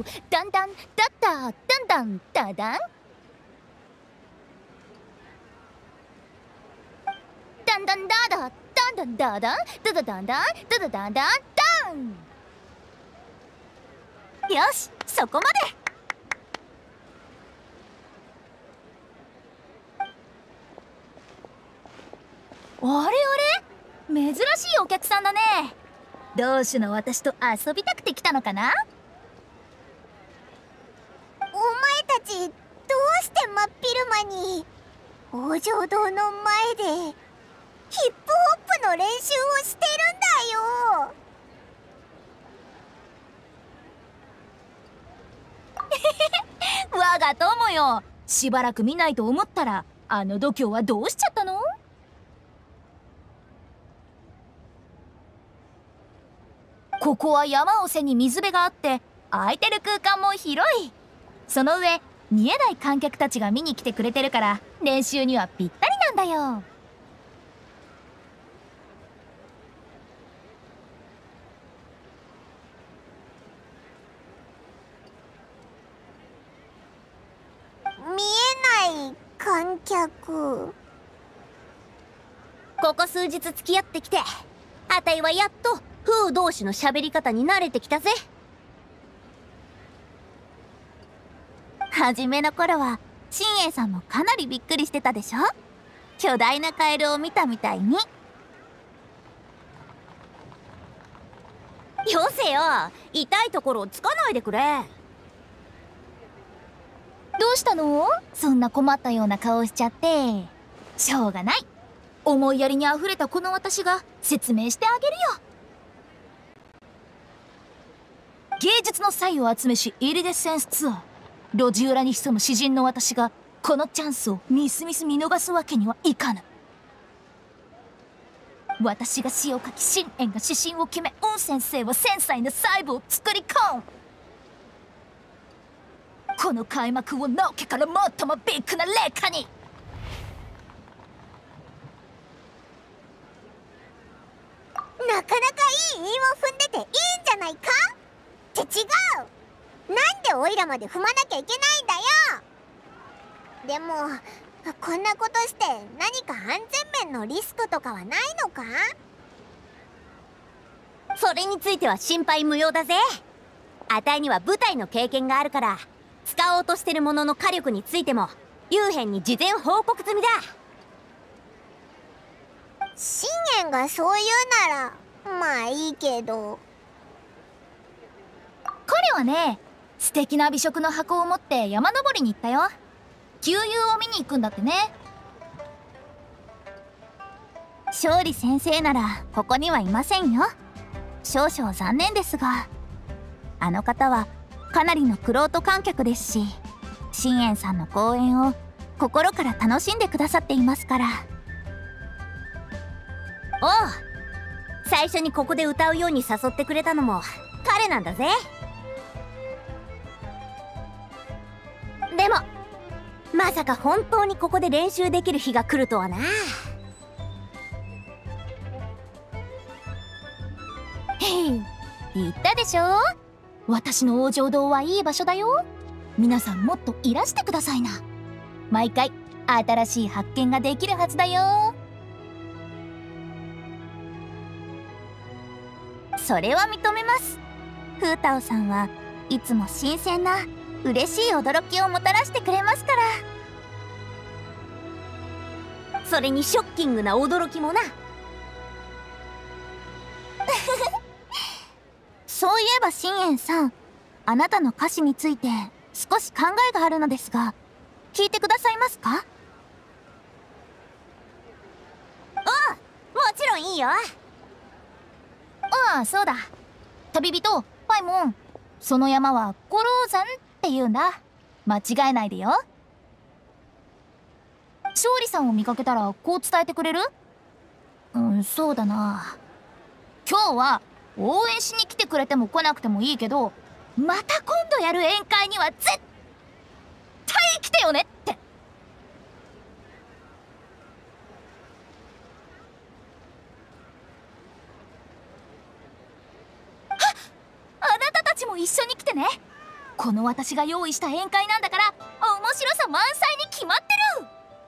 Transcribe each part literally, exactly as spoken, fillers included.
だんだんだっただんだんだだんだんだんだだだんだんだだんだだだんだんだだだだんだんだん。よし、そこまで。あれあれ、珍しいお客さんだね。同種の私と遊びたくて来たのかな。 お前たちどうして真っ昼間に王城堂の前でヒップホップの練習をしてるんだよ。 我が友よ、しばらく見ないと思ったらあの度胸はどうしちゃったの。ここは山を背に水辺があって空いてる空間も広い。その上見えない観客たちが見に来てくれてるから練習にはぴったりなんだよ。 見えない観客。 ここ数日付き合ってきて、あたいはやっと風同士の喋り方に慣れてきたぜ。 初めの頃は新栄さんもかなりびっくりしてたでしょ。巨大なカエルを見たみたいに。 よせよ、痛いところをつかないでくれ。 どうしたの？そんな困ったような顔しちゃって。しょうがない。思いやりにあふれたこの私が説明してあげるよ。芸術の才を集めしイリデッセンスツアー。路地裏に潜む詩人の私がこのチャンスをみすみす見逃すわけにはいかぬ。私が詩を書き、信玄が指針を決め、雲先生は繊細な細部を作り込む。この開幕をのけから最もビッグな霊下に。 なかなかいい韻を踏んでていいんじゃないかって違う。なんでオイラまで踏まなきゃいけないんだよ。でもこんなことして何か安全面のリスクとかはないのか。 それについては心配無用だぜ。あたいには舞台の経験があるから、使おうとしてるものの火力についても幽変に事前報告済みだ。 信玄がそう言うならまあいいけど。 彼はね、素敵な美食の箱を持って山登りに行ったよ。旧友を見に行くんだってね。勝利先生ならここにはいませんよ。少々残念ですが、あの方はかなりの玄人観客ですし、信玄さんの公演を心から楽しんでくださっていますから。 おう、最初にここで歌うように誘ってくれたのも彼なんだぜ。でもまさか本当にここで練習できる日が来るとはな。 へい、言ったでしょ。私の王城堂はいい場所だよ。皆さんもっといらしてくださいな。毎回新しい発見ができるはずだよ。それは認めます。風太郎さんはいつも新鮮な嬉しい驚きをもたらしてくれますから。 それにショッキングな驚きもな。 そういえば信玄さん、あなたの歌詞について少し考えがあるのですが、聞いてくださいますか？ おう、もちろんいいよ。 ああ、そうだ。旅人パイモン、その山は五郎山って言うんだ。間違えないでよ。勝利さんを見かけたらこう伝えてくれる？うん、そうだな。今日は応援しに来てくれても来なくてもいいけど、また今度やる宴会には絶対来てよねって。あ、あなたたちも一緒に来てね。 この私が用意した宴会なんだから面白さ満載に決まってる。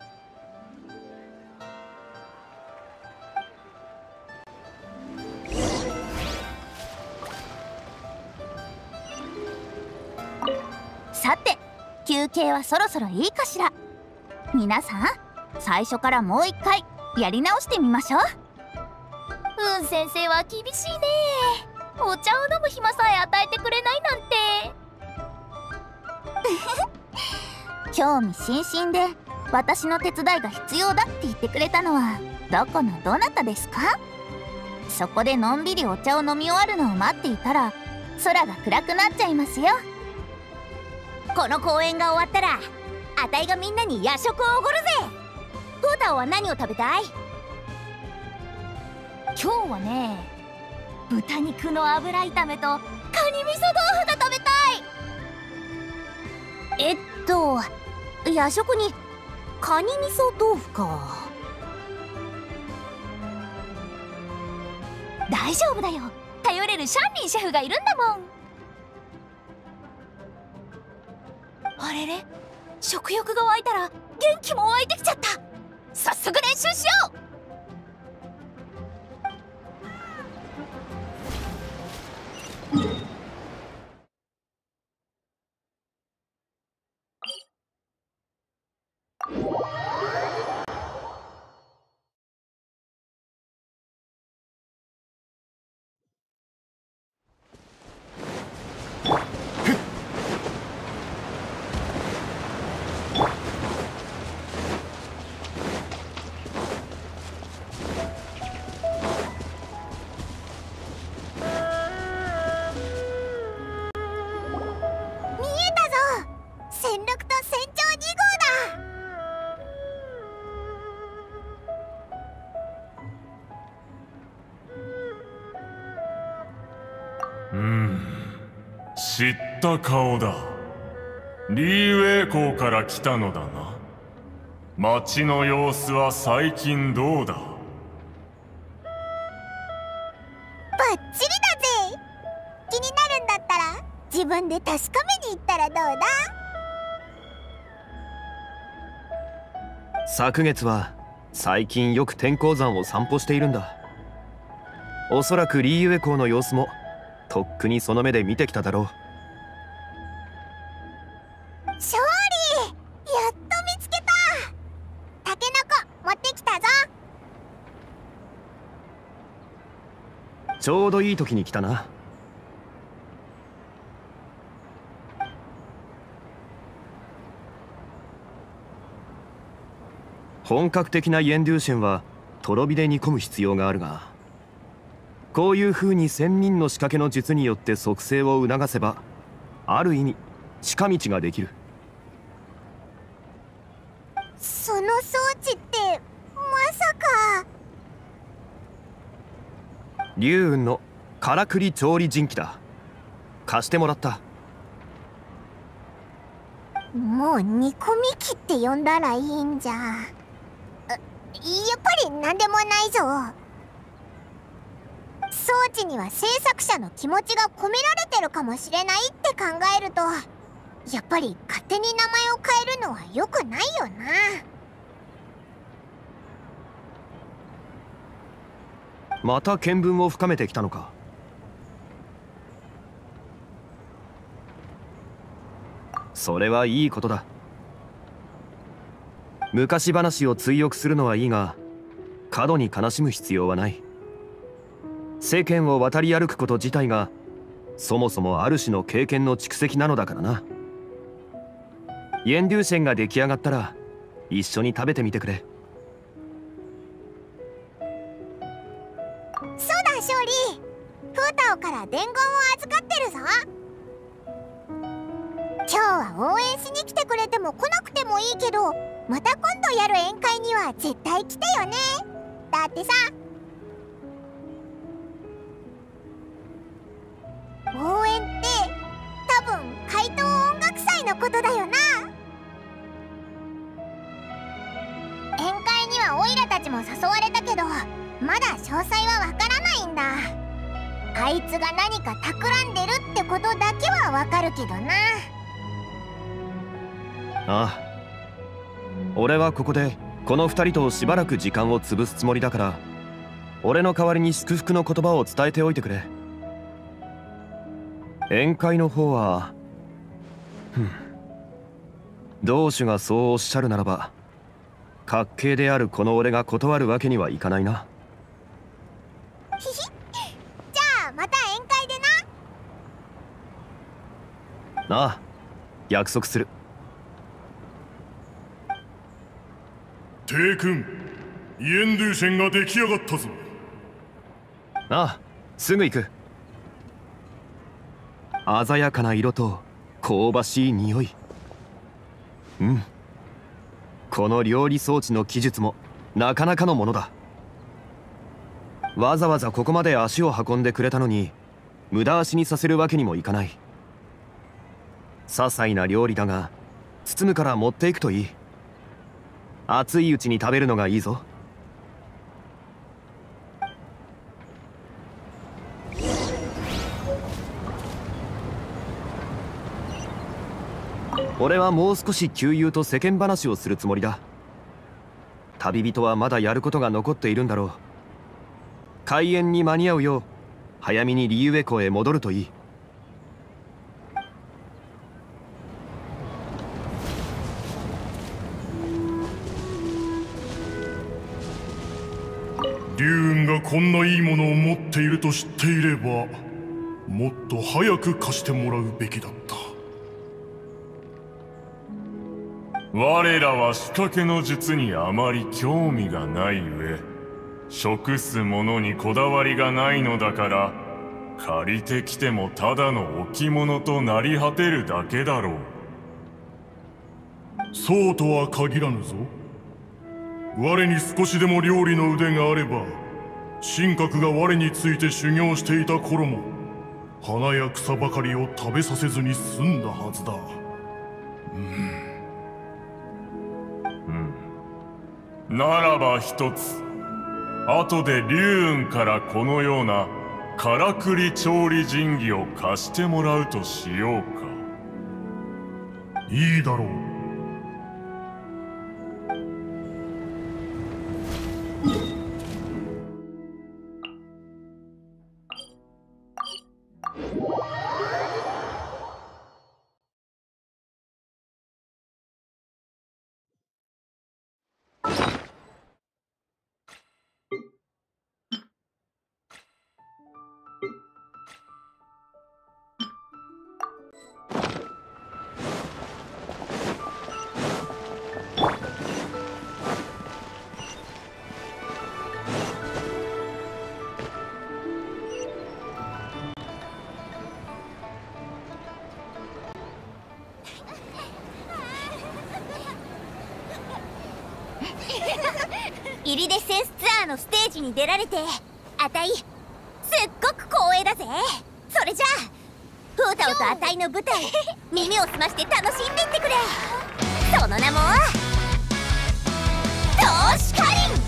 さて休憩はそろそろいいかしら。皆さん最初からもう一回やり直してみましょう。うん先生は厳しいね。お茶を飲む暇さえ与えてくれないなんて興味津々で私の手伝いが必要だって言ってくれたのはどこのどなたですか？そこでのんびりお茶を飲み終わるのを待っていたら空が暗くなっちゃいますよ。 この公演が終わったらあたいがみんなに夜食をおごるぜ。フータオは何を食べたい？ 今日はね、豚肉の油炒めとカニ味噌豆腐が食べたい。 えっと夜食にカニ味噌豆腐か。 大丈夫だよ、頼れるシャンリンシェフがいるんだもん。あれれ、食欲が湧いたら元気も湧いてきちゃった。早速練習しよう。 うーん、知った顔だ。リーウェイ港から来たのだな。町の様子は最近どうだ？ バッチリだぜ。気になるんだったら自分で確かめに行ったらどうだ？ 昨月は最近よく天候山を散歩しているんだ。おそらくリーウェイ港の様子もとっくにその目で見てきただろう。 勝利、やっと見つけた。タケノコ持ってきたぞ。 ちょうどいい時に来たな。本格的なイエンデューシェンはとろ火で煮込む必要があるが、こういう風に仙人の仕掛けの術によって促成を促せば、ある意味近道ができる。 その装置ってまさか龍雲のからくり調理人機だ。貸してもらった。 もう煮込み機って呼んだらいいんじゃ。やっぱり何でもないぞ。装置には制作者の気持ちが込められてるかもしれないって考えると、やっぱり勝手に名前を変えるのは良くないよな。 また見聞を深めてきたのか。それはいいことだ。昔話を追憶するのはいいが、過度に悲しむ必要はない。世間を渡り歩くこと自体がそもそもある種の経験の蓄積なのだからな。イエンデューシェンが出来上がったら一緒に食べてみてくれ。 そうだ勝利、フータオから伝言を預かってるぞ。今日は応援しに来てくれても来なくてもいいけど、また今度やる宴会には絶対来てよね。だってさ、応援って多分怪盗音楽祭のことだよな。宴会にはオイラたちも誘われたけど、まだ詳細はわからないんだ。 あいつが何か企んでるってことだけはわかるけどな。 ああ、俺はここでこの二人としばらく時間を潰すつもりだから、俺の代わりに祝福の言葉を伝えておいてくれ。宴会の方は、ふん、同種がそうおっしゃるならば、滑稽であるこの俺が断るわけにはいかないな。 ひひ、じゃあまた宴会でな。 なあ、約束する。 帝君、イエンドゥシェンが出来上がったぞ。 ああ、すぐ行く。鮮やかな色と香ばしい匂い。うん、この料理装置の技術もなかなかのものだ。わざわざここまで足を運んでくれたのに無駄足にさせるわけにもいかない。些細な料理だが包むから持っていくといい。熱いうちに食べるのがいいぞ。俺はもう少し旧友と世間話をするつもりだ。旅人はまだやることが残っているんだろう。開演に間に合うよう早めにリユエ湖へ戻るといい。 龍雲がこんないいものを持っていると知っていれば、もっと早く貸してもらうべきだった。我らは仕掛けの術にあまり興味がない上、食すものにこだわりがないのだから、借りてきてもただの置物となり果てるだけだろう。そうとは限らぬぞ。我に少しでも料理の腕があれば、神格が我について修行していた頃も花や草ばかりを食べさせずに済んだはずだ。うんならば一つ、後で龍雲からこのようなからくり調理神器を貸してもらうとしようか。いいだろう。 イリデッセンスツアーのステージに出られてあたいすっごく光栄だぜ。それじゃあフータオとあたいの舞台耳を澄まして楽しんでいってくれ。その名も投資カリン。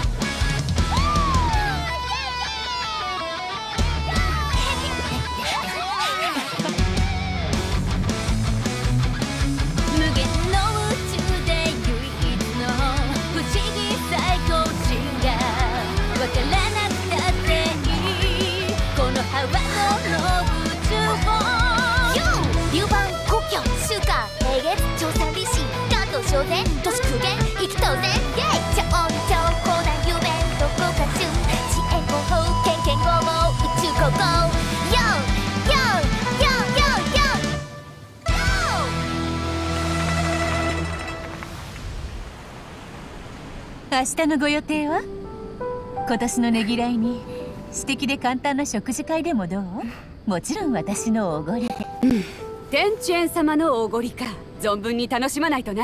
都市空間生きとぜイェイ超音超高な夢どこか中遅延後方県県後も宇宙高校 YO YO YO YO YO 明日のご予定は？今年のねぎらいに素敵で簡単な食事会でもどう？もちろん私のおごりで。 うん、天チェン様のおごりか。存分に楽しまないとな。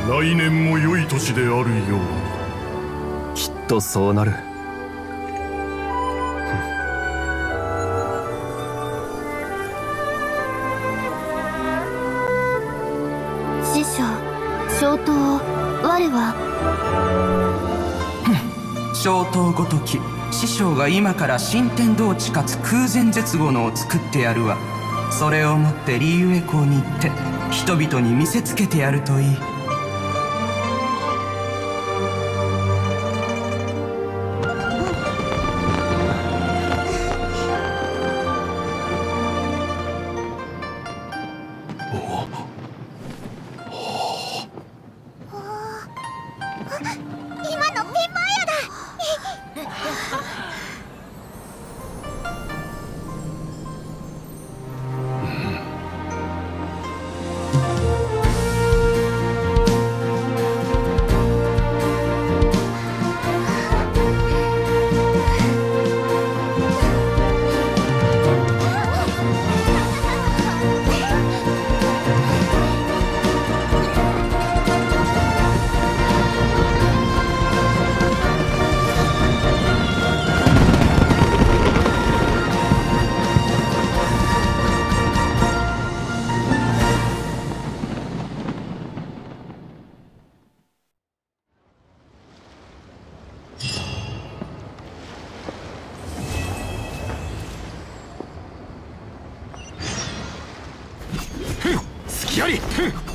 来年も良い年であるように。 きっとそうなる。 師匠、小刀、我は小刀ごとき師匠が今から新天道地かつ空前絶後のを作ってやるわ。それを持ってリーウェ港に行って人々に見せつけてやるといい。 やり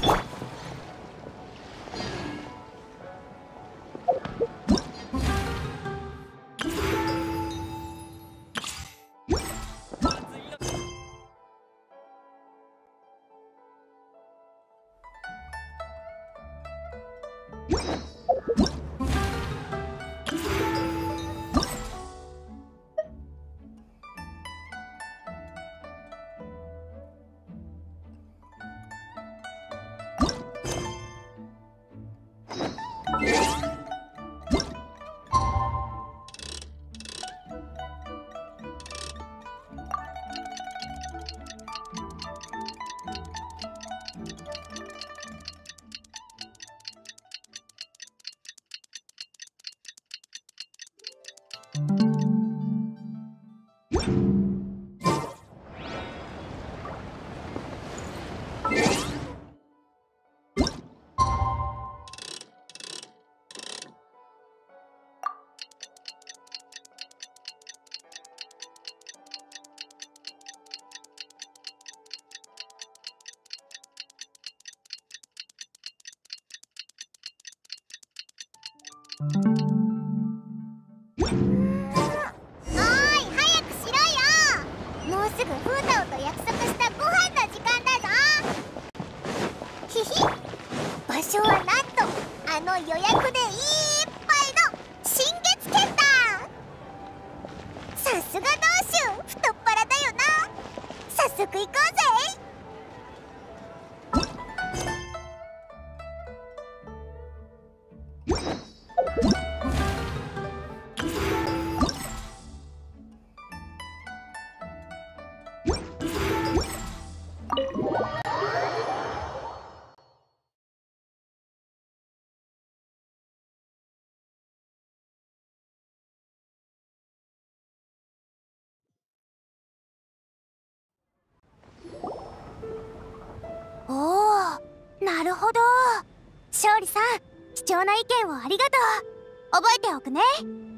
なるほど。勝利さん、貴重な意見をありがとう。覚えておくね。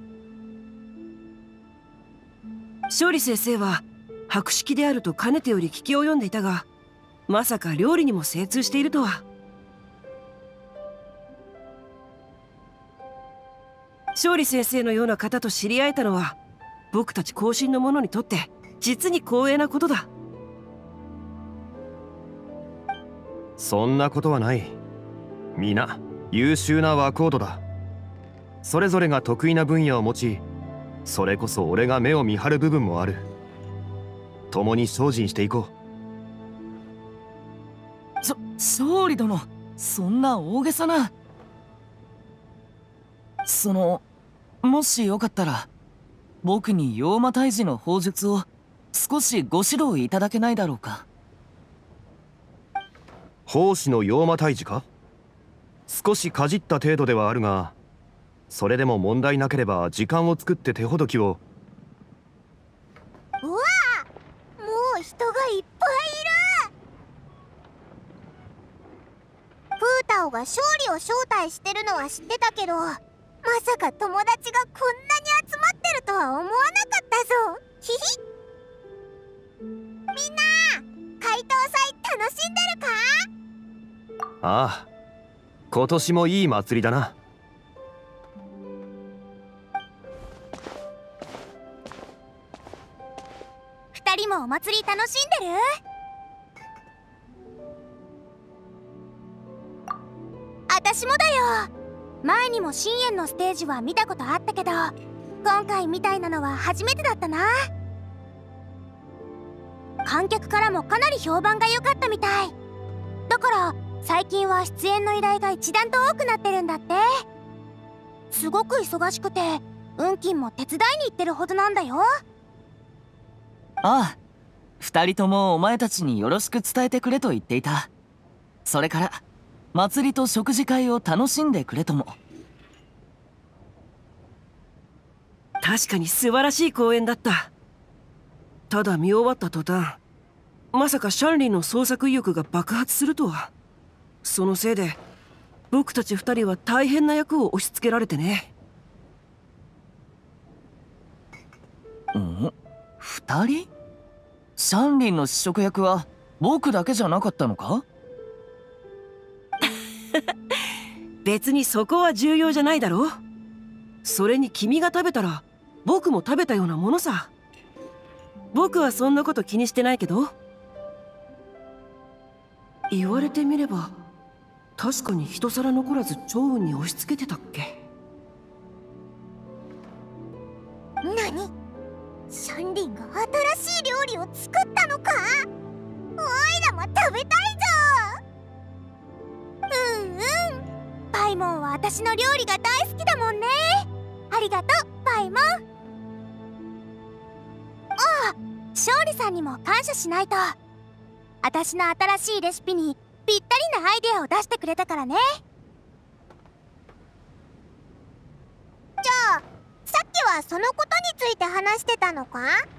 勝利先生は博識であるとかねてより聞き及んでいたが、まさか料理にも精通しているとは。勝利先生のような方と知り合えたのは僕たち後進の者にとって実に光栄なことだ。 そんなことはない。皆優秀な若人だ。それぞれが得意な分野を持ち、それこそ俺が目を見張る部分もある。共に精進していこう。そ勝利殿、そんな大げさな。そのもしよかったら僕に妖魔退治の法術を少しご指導いただけないだろうか。 奉仕の妖魔退治か？ 少しかじった程度ではあるが、それでも問題なければ時間を作って手ほどきを。 うわあ、もう人がいっぱいいる。フータオが勝利を招待してるのは知ってたけど、まさか友達がこんなに集まってるとは思わなかったぞ。ひひ。みんな、怪盗祭楽しんでるか？ ああ、今年もいい祭りだな。 二人もお祭り楽しんでる？私もだよ。前にも深淵のステージは見たことあったけど、今回みたいなのは初めてだったな。観客からもかなり評判が良かったみたいだから、最近は出演の依頼が一段と多くなってるんだって。すごく忙しくて運金も手伝いに行ってるほどなんだよ。 ああ、二人ともお前たちによろしく伝えてくれと言っていた。それから祭りと食事会を楽しんでくれとも。 確かに素晴らしい公演だった。ただ見終わった途端、まさかシャンリンの創作意欲が爆発するとは。そのせいで僕たち二人は大変な役を押し付けられてね。 ん？二人？シャンリンの試食役は僕だけじゃなかったのか？ 別にそこは重要じゃないだろう。それに君が食べたら僕も食べたようなものさ。僕はそんなこと気にしてないけど。言われてみれば確かに一皿残らず趙雲に押し付けてたっけ。 何？シャンリンが新しい料理を作ったのか？おいらも食べたいぞ。 うんうん、パイモンは私の料理が大好きだもんね。ありがとうパイモン。ああ、勝利さんにも感謝しないと。私の新しいレシピにぴったりなアイデアを出してくれたからね。 じゃあさっきはそのことについて話してたのか？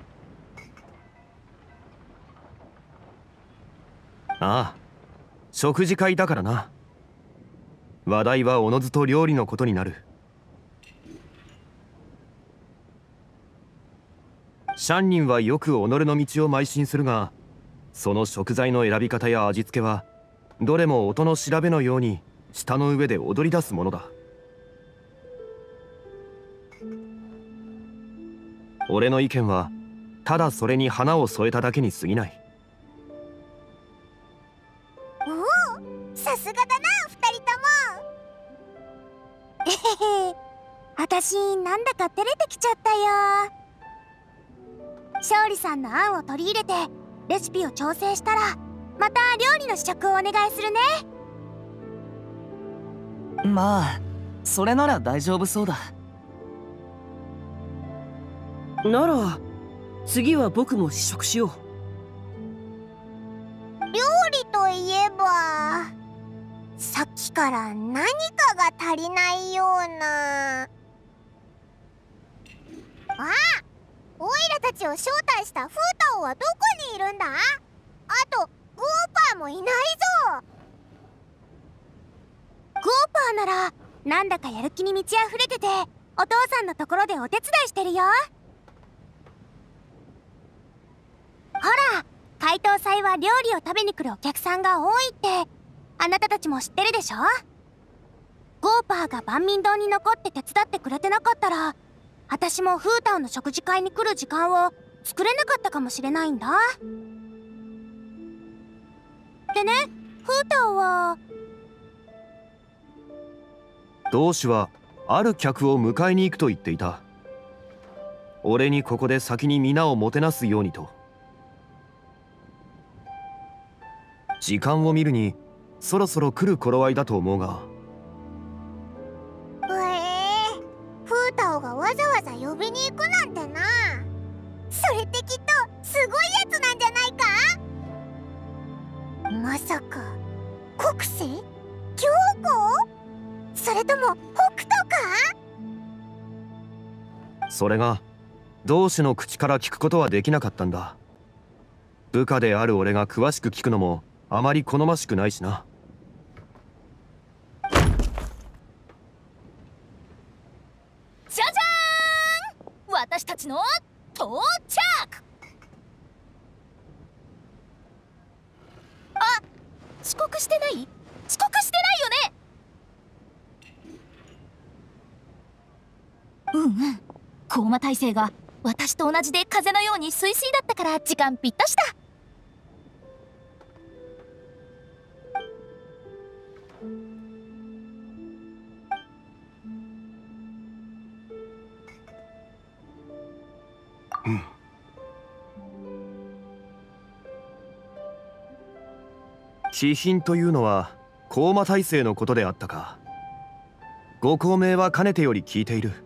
ああ、食事会だからな。話題はおのずと料理のことになる。シャンニンはよく己の道を邁進するが、その食材の選び方や味付けはどれも音の調べのように舌の上で踊り出すものだ。俺の意見はただそれに花を添えただけに過ぎない。 おお、さすがだな二人とも。 えへへ、私なんだか照れてきちゃったよ。勝利さんの案を取り入れてレシピを調整したら、また料理の試食をお願いするね。 まあそれなら大丈夫そうだ。 なら次は僕も試食しよう。 料理といえばさっきから何かが足りないような。あ、オイラたちを招待したフータオはどこにいるんだ？あとゴーパーもいないぞ。 ゴーパーならなんだかやる気に満ち溢れてて、お父さんのところでお手伝いしてるよ。ほら、怪盗祭は料理を食べに来るお客さんが多いってあなたたちも知ってるでしょ。ゴーパーが万民堂に残って手伝ってくれてなかったら、私もフータオの食事会に来る時間を作れなかったかもしれないんだ。でね、フータオは同志はある客を迎えに行くと言っていた。俺にここで先に皆をもてなすようにと。時間を見るにそろそろ来る頃合いだと思うが。 ええ、フータオがわざわざ呼びに行くなんてな。それってきっとすごいやつなんじゃないか？まさか国政？教皇？ れとも北斗か？ それが同志の口から聞くことはできなかったんだ。部下である俺が詳しく聞くのもあまり好ましくないしな。 じゃじゃーん、私たちの到着。あ、遅刻してない？遅刻してないよね？うんうん、コーマ大生が私と同じで風のようにスイスイだったから時間ぴったしだ。 うん。気品というのはコーマ大生のことであったか。ご高名はかねてより聞いている。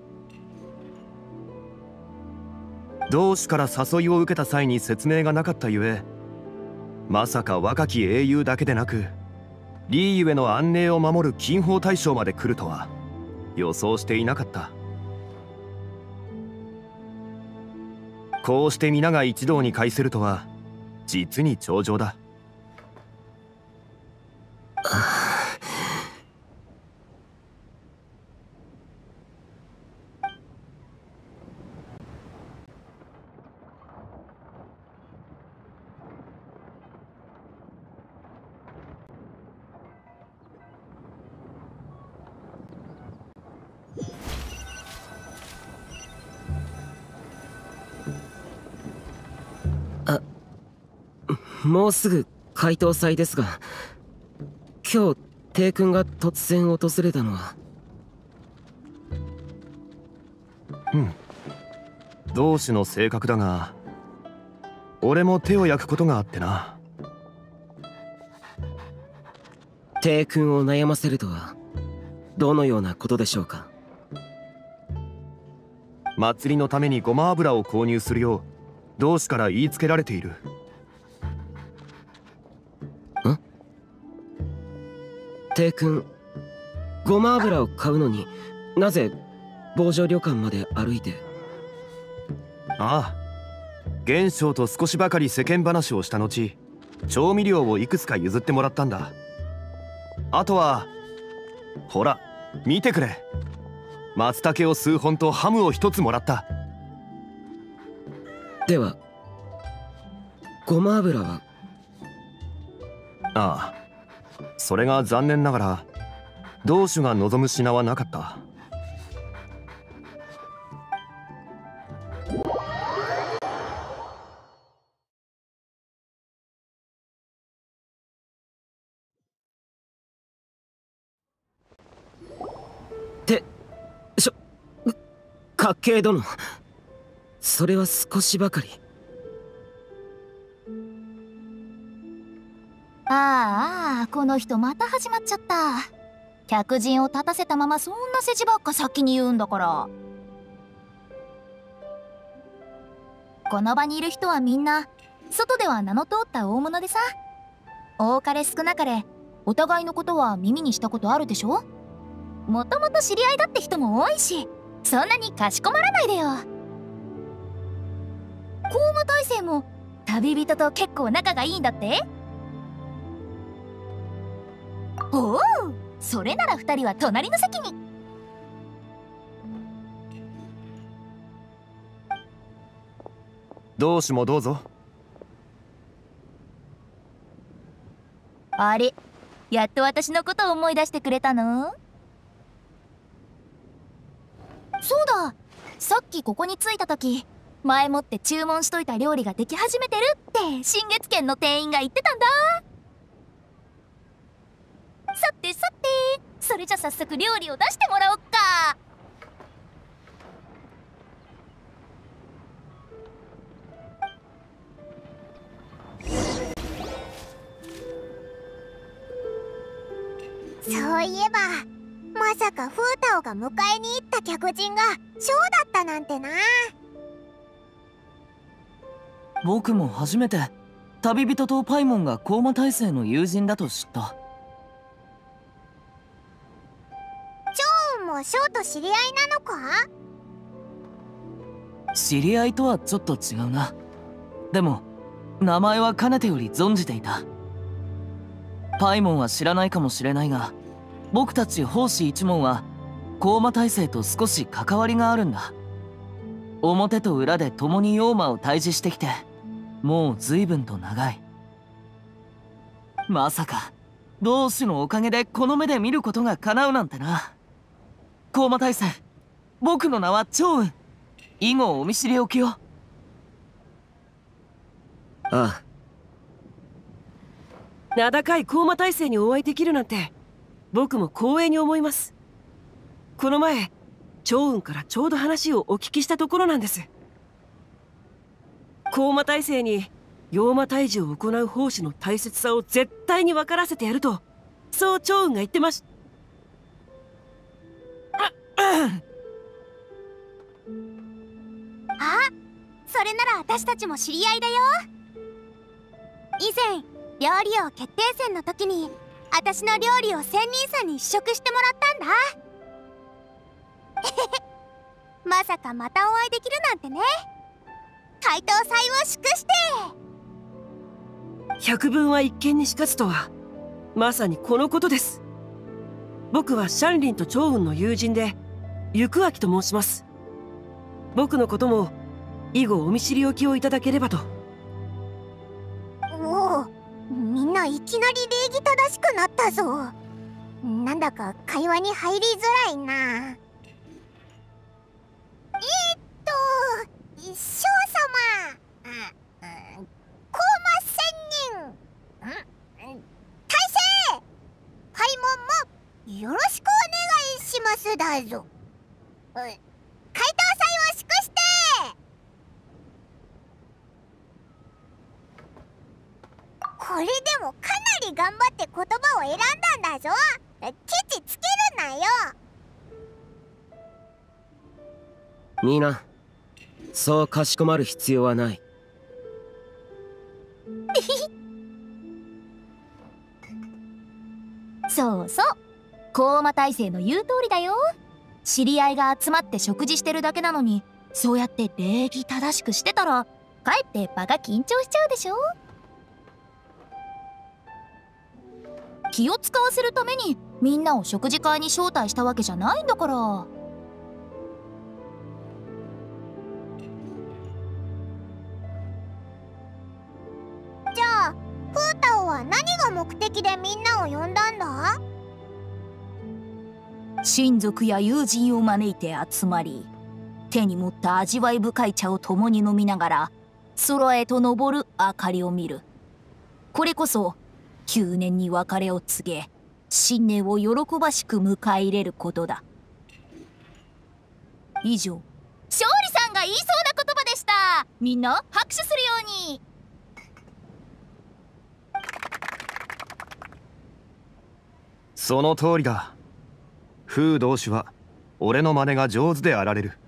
同志から誘いを受けた際に説明がなかったゆえ、まさか若き英雄だけでなくリーゆえの安寧を守る金宝大将まで来るとは予想していなかった。こうして皆が一堂に会するとは実に上々だ。 もうすぐ解答祭ですが、今日帝君が突然訪れたのは。 うん、同志の性格だが俺も手を焼くことがあってな。 帝君を悩ませるとはどのようなことでしょうか？ 祭りのためにごま油を購入するよう同志から言いつけられている。 帝君、ごま油を買うのになぜ防除旅館まで歩いて？ ああ、元将と少しばかり世間話をした後、調味料をいくつか譲ってもらったんだ。あとはほら見てくれ、松茸を数本とハムを一つもらった。 ではごま油は？ ああ、それが残念ながら同種が望む品はなかった。 てしょかっけえ殿、それは少しばかり。 ああ、この人また始まっちゃった。客人を立たせたままそんな世辞ばっか先に言うんだから。この場にいる人はみんな外では名の通った大物でさ、多かれ少なかれお互いのことは耳にしたことあるでしょ。もともと知り合いだって人も多いし、そんなにかしこまらないでよ。コーマ大生も旅人と結構仲がいいんだって。おお、それなら二人は隣の席に。 同志もどうぞ。 あれ、やっと私のことを思い出してくれたの？そうだ、さっきここに着いた時、前もって注文しといた料理ができ始めてるって新月軒の店員が言ってたんだ。さてさて、それじゃ早速料理を出してもらおっか。 そういえば、まさかフータオが迎えに行った客人がショウだったなんてな。 僕も初めて旅人とパイモンがコーマ大生の友人だと知った。 ちょもショーと知り合いなのか？ 知り合いとはちょっと違うな。でも名前はかねてより存じていた。パイモンは知らないかもしれないが、僕たち奉仕一門は高魔大生と少し関わりがあるんだ。表と裏で共に妖魔を退治してきてもう随分と長い。まさか同志のおかげでこの目で見ることが叶うなんてな。高魔大生、僕の名は趙雲。以後お見知りおきを。 ああ、名高い高魔大生にお会いできるなんて僕も光栄に思います。この前趙雲からちょうど話をお聞きしたところなんです。高魔大生に妖魔退治を行う奉仕の大切さを絶対に分からせてやると、そう趙雲が言ってましあ、それなら私たちも知り合いだよ。以前料理王決定戦の時に私の料理を仙人さんに試食してもらったんだ。まさかまたお会いできるなんてね。解答祭を祝して百聞は一見にしかずとはまさにこのことです。僕はシャンリンと趙雲の友人で行明と申します。僕のことも以後お見知りおきをいただければと。 おお、みんないきなり礼儀正しくなったぞ。なんだか会話に入りづらいな。えー、っと少様、コーマ仙人、大勢、パイモンもよろしくお願いしますだぞ。解答祭を祝して。これでもかなり頑張って言葉を選んだんだぞ。ケチつけるなよ。 みんな、そうかしこまる必要はない。 そうそう、高魔大生の言う通りだよ。知り合いが集まって食事してるだけなのに、そうやって礼儀正しくしてたらかえって場が緊張しちゃうでしょ。気を使わせるためにみんなを食事会に招待したわけじゃないんだから。 じゃあフータオは何が目的でみんなを呼んだんだ？ 親族や友人を招いて集まり、手に持った味わい深い茶を共に飲みながら空へと昇る明かりを見る。これこそきゅうねんに別れを告げ、新年を喜ばしく迎え入れることだ。以上、勝利さんが言いそうな言葉でした。みんな拍手するように。 その通りだ。風同士は俺の真似が上手であられる。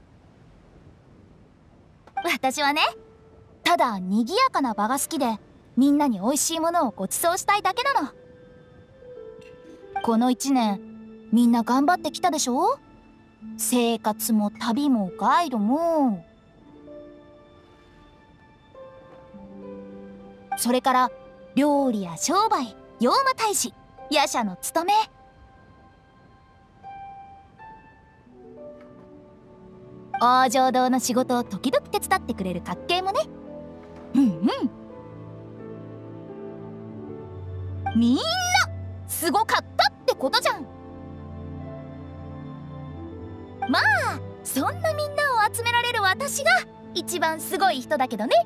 私はね、ただ賑やかな場が好きで、みんなに美味しいものをご馳走したいだけなの。この一年みんな頑張ってきたでしょ。生活も旅もガイドも、それから料理や商売、妖魔退治、夜叉の務め、王城堂の仕事を時々手伝ってくれる格系もね。うんうん、みんなすごかったってことじゃん。まあそんなみんなを集められる私が一番すごい人だけどね。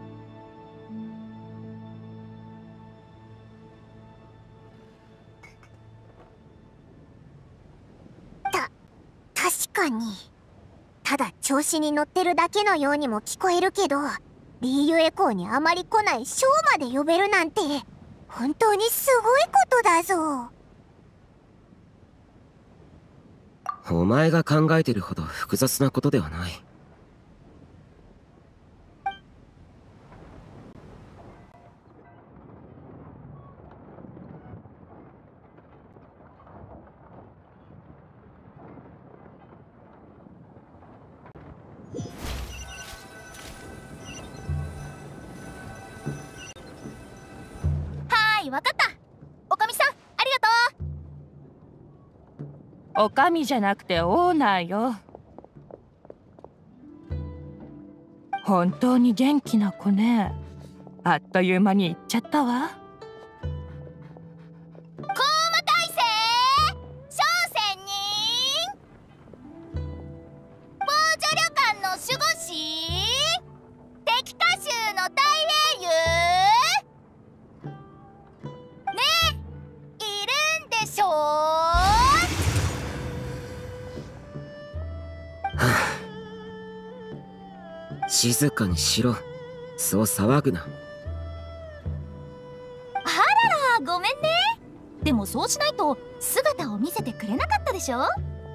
た確かにただ調子に乗ってるだけのようにも聞こえるけど、リーユエコーにあまり来ないショーまで呼べるなんて本当にすごいことだぞ。 お前が考えてるほど複雑なことではない。 わかった。おかみさん、ありがとう。 おかみじゃなくてオーナーよ。本当に元気な子ね。あっという間に行っちゃったわ。 コーマ大聖小仙人防除旅館の守護神敵歌集の大英雄ねえ、いるんでしょう。 静かにしろ。そう騒ぐな。 あらら、ごめんね。でもそうしないと姿を見せてくれなかったでしょ。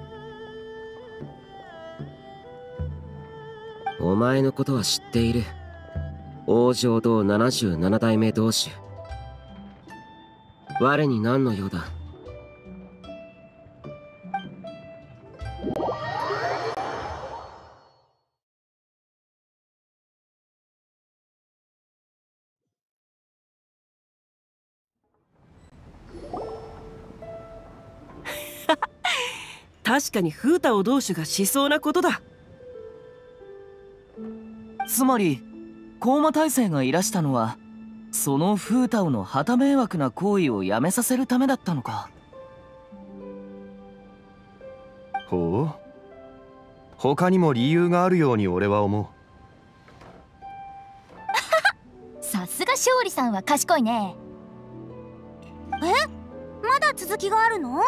お前のことは知っている。王城堂ななじゅうなな代目同主。我に何の用だ。 確かにフータオ同主がしそうなことだ。 つまり高馬大聖がいらしたのはそのフータオの旗迷惑な行為をやめさせるためだったのか。 ほう、他にも理由があるように俺は思う。 さすが勝利さんは賢いね。 え、まだ続きがあるの？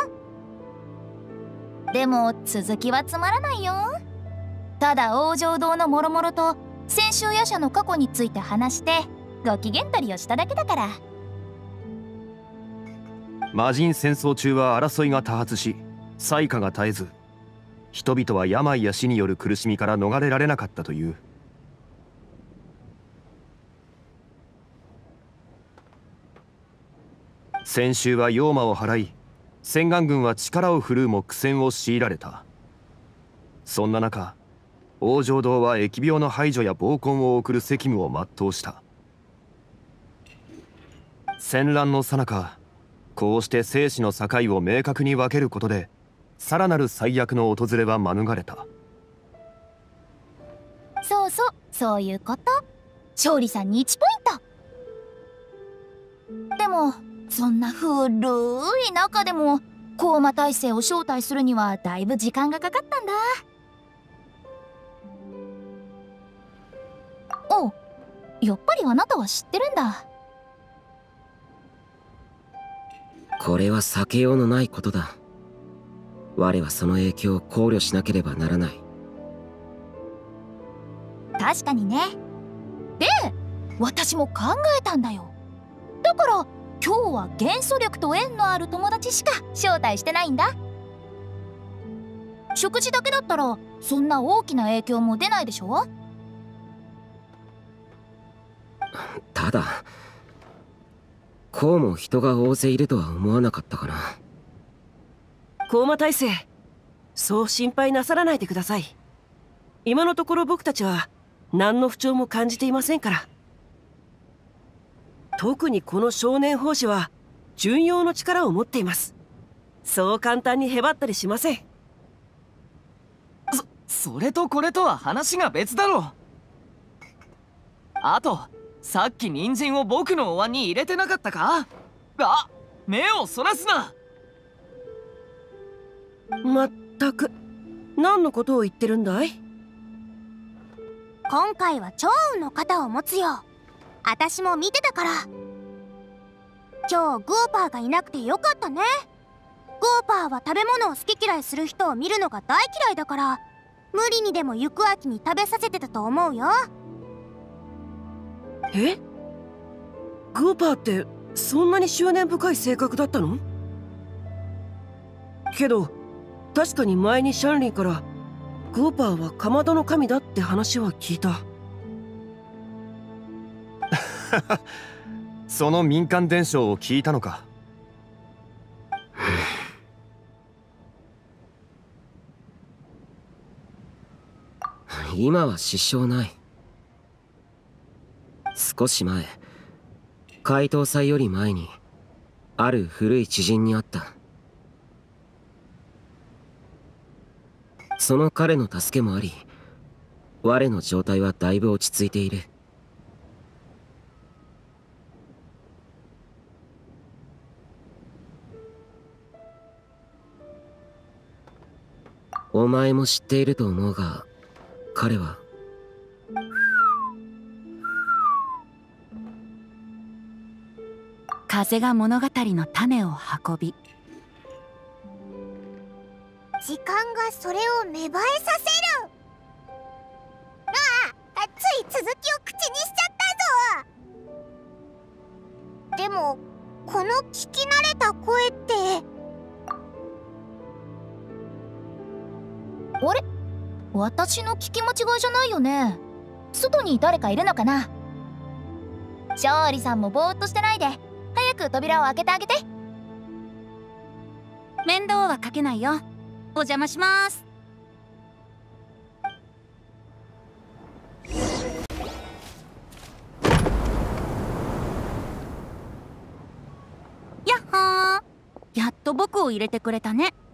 でも続きはつまらないよ。ただ王城堂の諸々と千秋夜叉の過去について話してご機嫌取りをしただけだから。 魔人戦争中は争いが多発し災禍が絶えず、人々は病や死による苦しみから逃れられなかったという。先秋は妖魔を払い、千眼軍は力を振るうも苦戦を強いられた。そんな中、王城堂は疫病の排除や暴婚を送る責務を全うした。戦乱の最中、こうして生死の境を明確に分けることでさらなる最悪の訪れは免れた。 そうそう、そういうこと。勝利さんにいちポイント。でもそんな古い中でも高馬大聖を招待するにはだいぶ時間がかかったんだ。お、やっぱりあなたは知ってるんだ。 これは避けようのないことだ。我はその影響を考慮しなければならない。 確かにね。で、私も考えたんだよ。だから今日は元素力と縁のある友達しか招待してないんだ。食事だけだったらそんな大きな影響も出ないでしょ。 ただこうも人が大勢いるとは思わなかったかな。 高馬大聖、そう心配なさらないでください。今のところ僕たちは何の不調も感じていませんから。特にこの少年法師は巡洋の力を持っています。そう簡単にへばったりしません。 そそれとこれとは話が別だろう。あとさっき人参を僕のお椀に入れてなかったか。あ、目をそらすな。 まったく何のことを言ってるんだい。 今回は趙雲の肩を持つよ。私も見てたから。今日グーパーがいなくてよかったね。グーパーは食べ物を好き嫌いする人を見るのが大嫌いだから、無理にでも行く秋に食べさせてたと思うよ。 え？グーパーってそんなに執念深い性格だったの？けど確かに前にシャンリンからグーパーはかまどの神だって話は聞いた。 その民間伝承を聞いたのか。 今は支障ない。少し前、解凍祭より前にある古い知人に会った。その彼の助けもあり、我の状態はだいぶ落ち着いている。お前も知っていると思うが、彼は風が物語の種を運び、 時間がそれを芽生えさせる。ああ、つい続きを口にしちゃったぞ。でもこの聞き慣れた声って、 あれ、私の聞き間違いじゃないよね。外に誰かいるのかな。勝利さんもぼーっとしてないで、早く扉を開けてあげて。 面倒はかけないよ。お邪魔します。やっほー、やっと僕を入れてくれたね。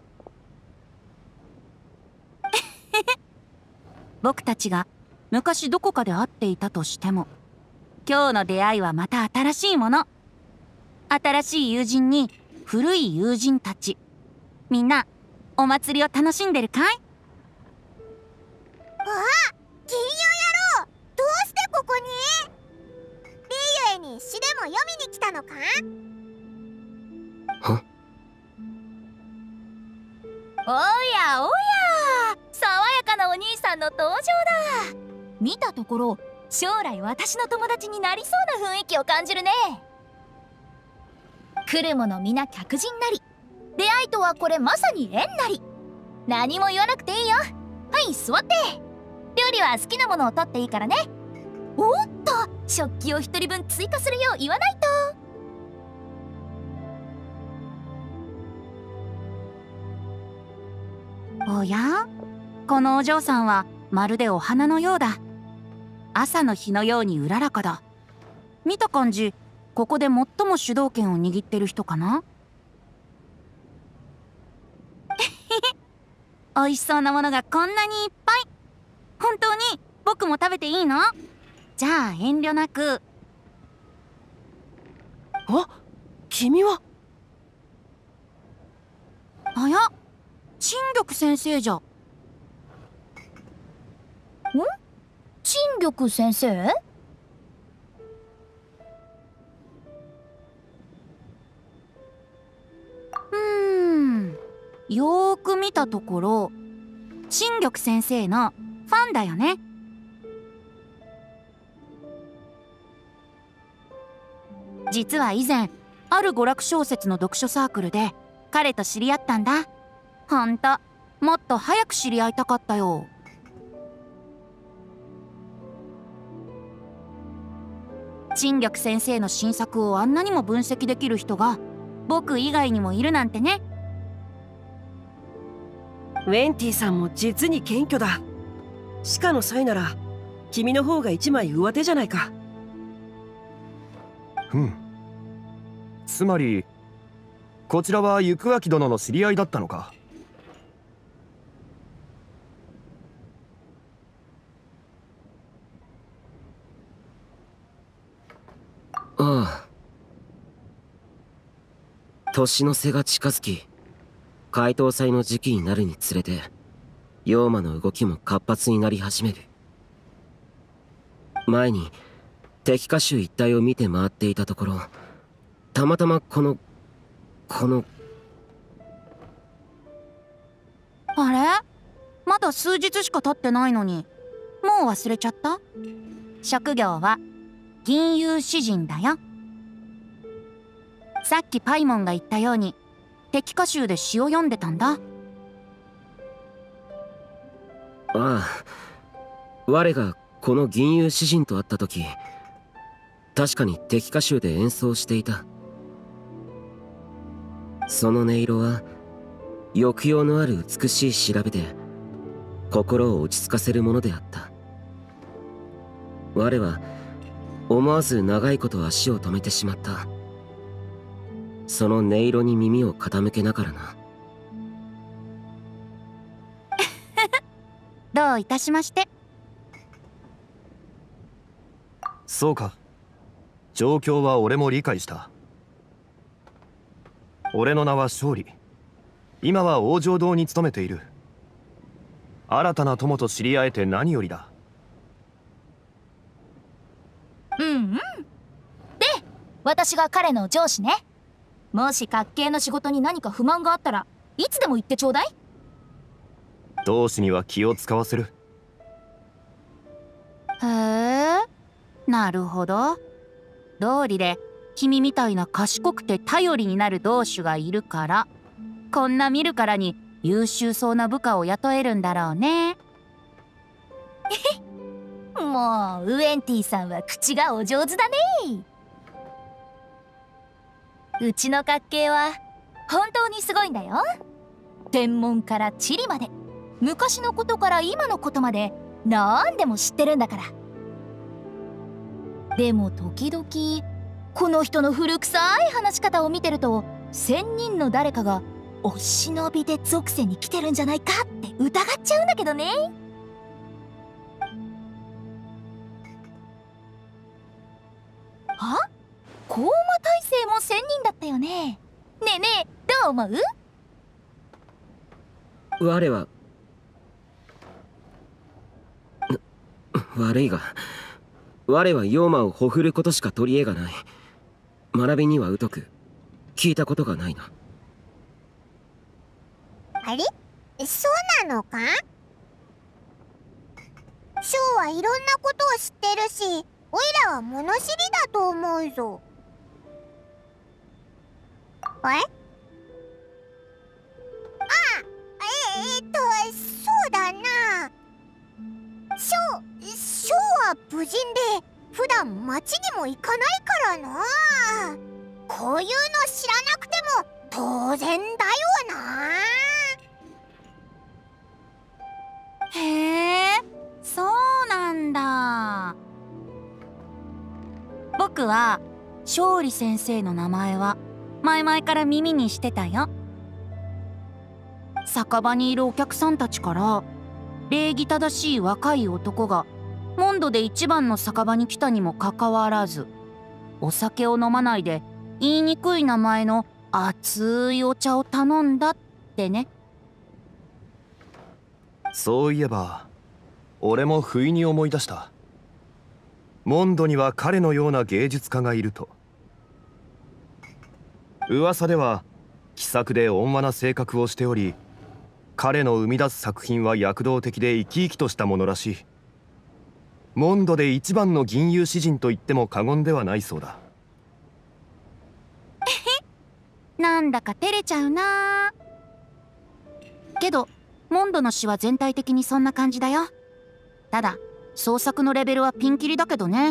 僕たちが昔どこかで会っていたとしても、今日の出会いはまた新しいもの。新しい友人に古い友人たち。みんなお祭りを楽しんでるかい？ ああ、金融野郎、どうしてここに？リーユエに詩でも読みに来たのか？ は？ おやおや、爽やかなお兄さんの登場だ。見たところ将来私の友達になりそうな雰囲気を感じるね。来る者皆客人なり、出会いとはこれまさに縁なり。何も言わなくていいよ。はい、座って。料理は好きなものを取っていいからね。おっと、食器を一人分追加するよう言わないと。 おや、このお嬢さんはまるでお花のようだ。朝の日のようにうららかだ。見た感じ、ここで最も主導権を握ってる人かな。美味しそうなものがこんなにいっぱい。本当に僕も食べていいの？じゃあ遠慮なく。 あ、君は。 あや、陳玉先生じゃ。ん？ 陳玉先生？ うーん、よーく見たところ、陳玉先生のファンだよね。実は以前ある娯楽小説の読書サークルで彼と知り合ったんだ。ほんと、もっと早く知り合いたかったよ。陳玉先生の新作をあんなにも分析できる人が僕以外にもいるなんてね。 ウェンティさんも実に謙虚だ。歯科の際なら君の方が一枚上手じゃないか。 ふん。つまりこちらは行明殿の知り合いだったのか。 ああ。年の瀬が近づき、解凍祭の時期になるにつれて妖魔の動きも活発になり始める。前に敵歌集一帯を見て回っていたところ、たまたまこのこのあれ、まだ数日しか経ってないのにもう忘れちゃった？職業は銀融詩人だよ。さっきパイモンが言ったように敵歌集で詩を読んでたんだ。 ああ、我がこの銀融詩人と会った時、確かに敵歌集で演奏していた。その音色は抑揚のある美しい調べで心を落ち着かせるものであった。我は思わず長いこと足を止めてしまった。 その音色に耳を傾けながらな。 どういたしまして。 そうか。状況は俺も理解した。俺の名は勝利。今は王城堂に勤めている。新たな友と知り合えて何よりだ。 うんうん。で、私が彼の上司ね。もし閣系の仕事に何か不満があったらいつでも言ってちょうだい。 同志には気を使わせる。 へえ、なるほど。道理で君みたいな賢くて頼りになる同志がいるから、こんな見るからに優秀そうな部下を雇えるんだろうね。 もうウエンティさんは口がお上手だね。うちの閣系は本当にすごいんだよ。天文から地理まで、昔のことから今のことまで何でも知ってるんだから。でも時々この人の古臭い話し方を見てると、仙人の誰かがお忍びで属性に来てるんじゃないかって疑っちゃうんだけどね。あ、高魔大聖も仙人だったよね。ねえねえ、どう思う？ 我は悪いが、我は妖魔をほふることしか取り柄がない。学びには疎く、聞いたことがないな。 あれ、そうなのか？ショウはいろんなことを知ってるし、オイラは物知りだと思うぞ。え？あ、え、えー、っと、そうだな。ショウ、ショウは武人で、普段町にも行かないからな。こういうの知らなくても当然だよな。 へえ、そうなんだ。僕は勝利先生の名前は前々から耳にしてたよ。酒場にいるお客さんたちから礼儀正しい若い男がモンドで一番の酒場に来たにもかかわらず、お酒を飲まないで言いにくい名前の熱いお茶を頼んだってね。 そういえば俺も不意に思い出した。モンドには彼のような芸術家がいると。噂では気さくで温和な性格をしており、彼の生み出す作品は躍動的で生き生きとしたものらしい。モンドで一番の銀融詩人と言っても過言ではないそうだ。 なんだか照れちゃうな。けどモンドの詩は全体的にそんな感じだよ。ただ創作のレベルはピンキリだけどね。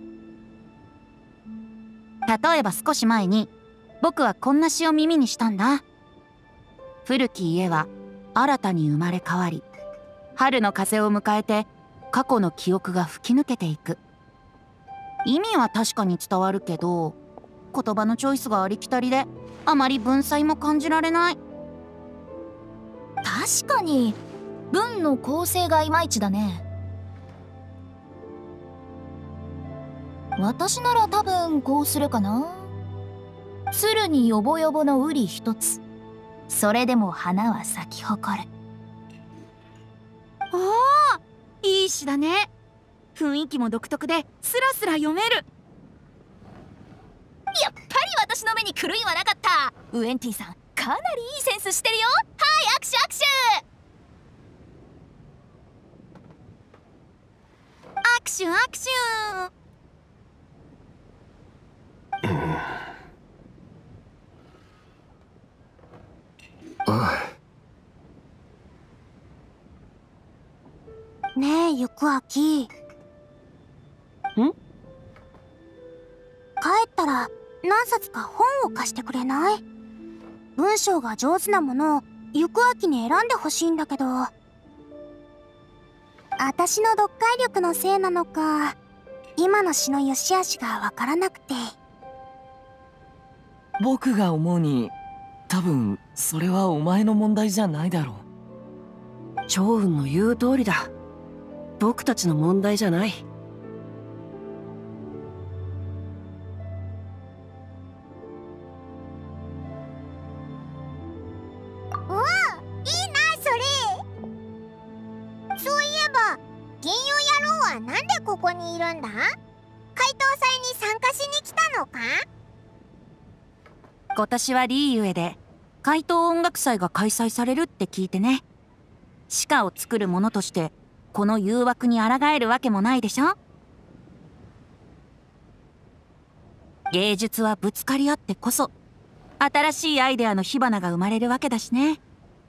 例えば少し前に僕はこんな詩を耳にしたんだ。古き家は新たに生まれ変わり、春の風を迎えて過去の記憶が吹き抜けていく。意味は確かに伝わるけど、言葉のチョイスがありきたりであまり文才も感じられない。 確かに文の構成がいまいちだね。私なら多分こうするかな。鶴によぼよぼの瓜一つ、それでも花は咲き誇る。 おお、いい詩だね。雰囲気も独特でスラスラ読める。 やっぱり私の目に狂いはなかった。ウエンティさん、かなりいいセンスしてるよ。はい、握手握手。 握手握手。 ねえ、ゆくあき。ん？帰ったら何冊か本を貸してくれない？文章が上手なものをゆくあきに選んでほしいんだけど。私の読解力のせいなのか、今の詩の良し悪しがわからなくて。 僕が思うに多分それはお前の問題じゃないだろう。 趙雲の言う通りだ。僕たちの問題じゃない。 うわ、いいなそれ。そういえば銀融野郎はなんでここにいるんだ？怪盗祭に参加しに来たのか？ 今年はリーユエで怪盗音楽祭が開催されるって聞いてね。詩歌を作る者としてこの誘惑に抗えるわけもないでしょ。芸術はぶつかり合ってこそ新しいアイデアの火花が生まれるわけだしね。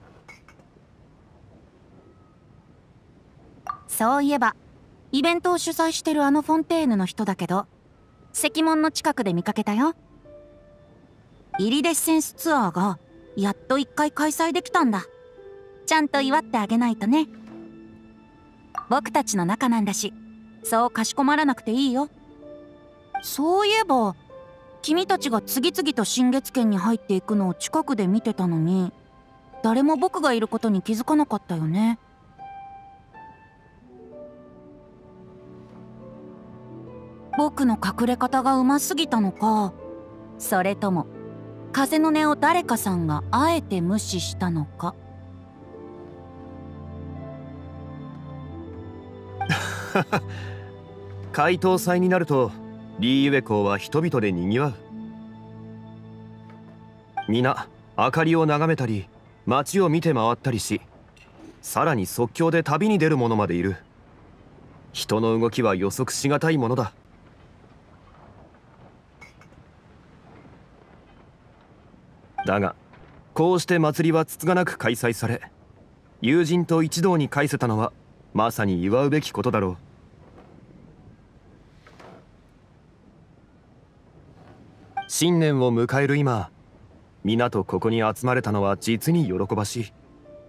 そういえばイベントを主催してるあのフォンテーヌの人だけど石門の近くで見かけたよ。イリデッセンスツアーがやっと一回開催できたんだ。ちゃんと祝ってあげないとね。僕たちの仲なんだしそうかしこまらなくていいよ。そういえば君たちが次々と新月圏に入っていくのを近くで見てたのに誰も僕がいることに気づかなかったよね。僕の隠れ方がうますぎたのか、それとも風の音を誰かさんがあえて無視したのか。 怪盗祭になるとリーユエ港は人々でにぎわう。皆明かりを眺めたり街を見て回ったりし、さらに即興で旅に出る者までいる。人の動きは予測しがたいものだ。だがこうして祭りはつつがなく開催され、友人と一堂に会せたのはまさに祝うべきことだろう。新年を迎える今、皆とここに集まれたのは実に喜ばしい。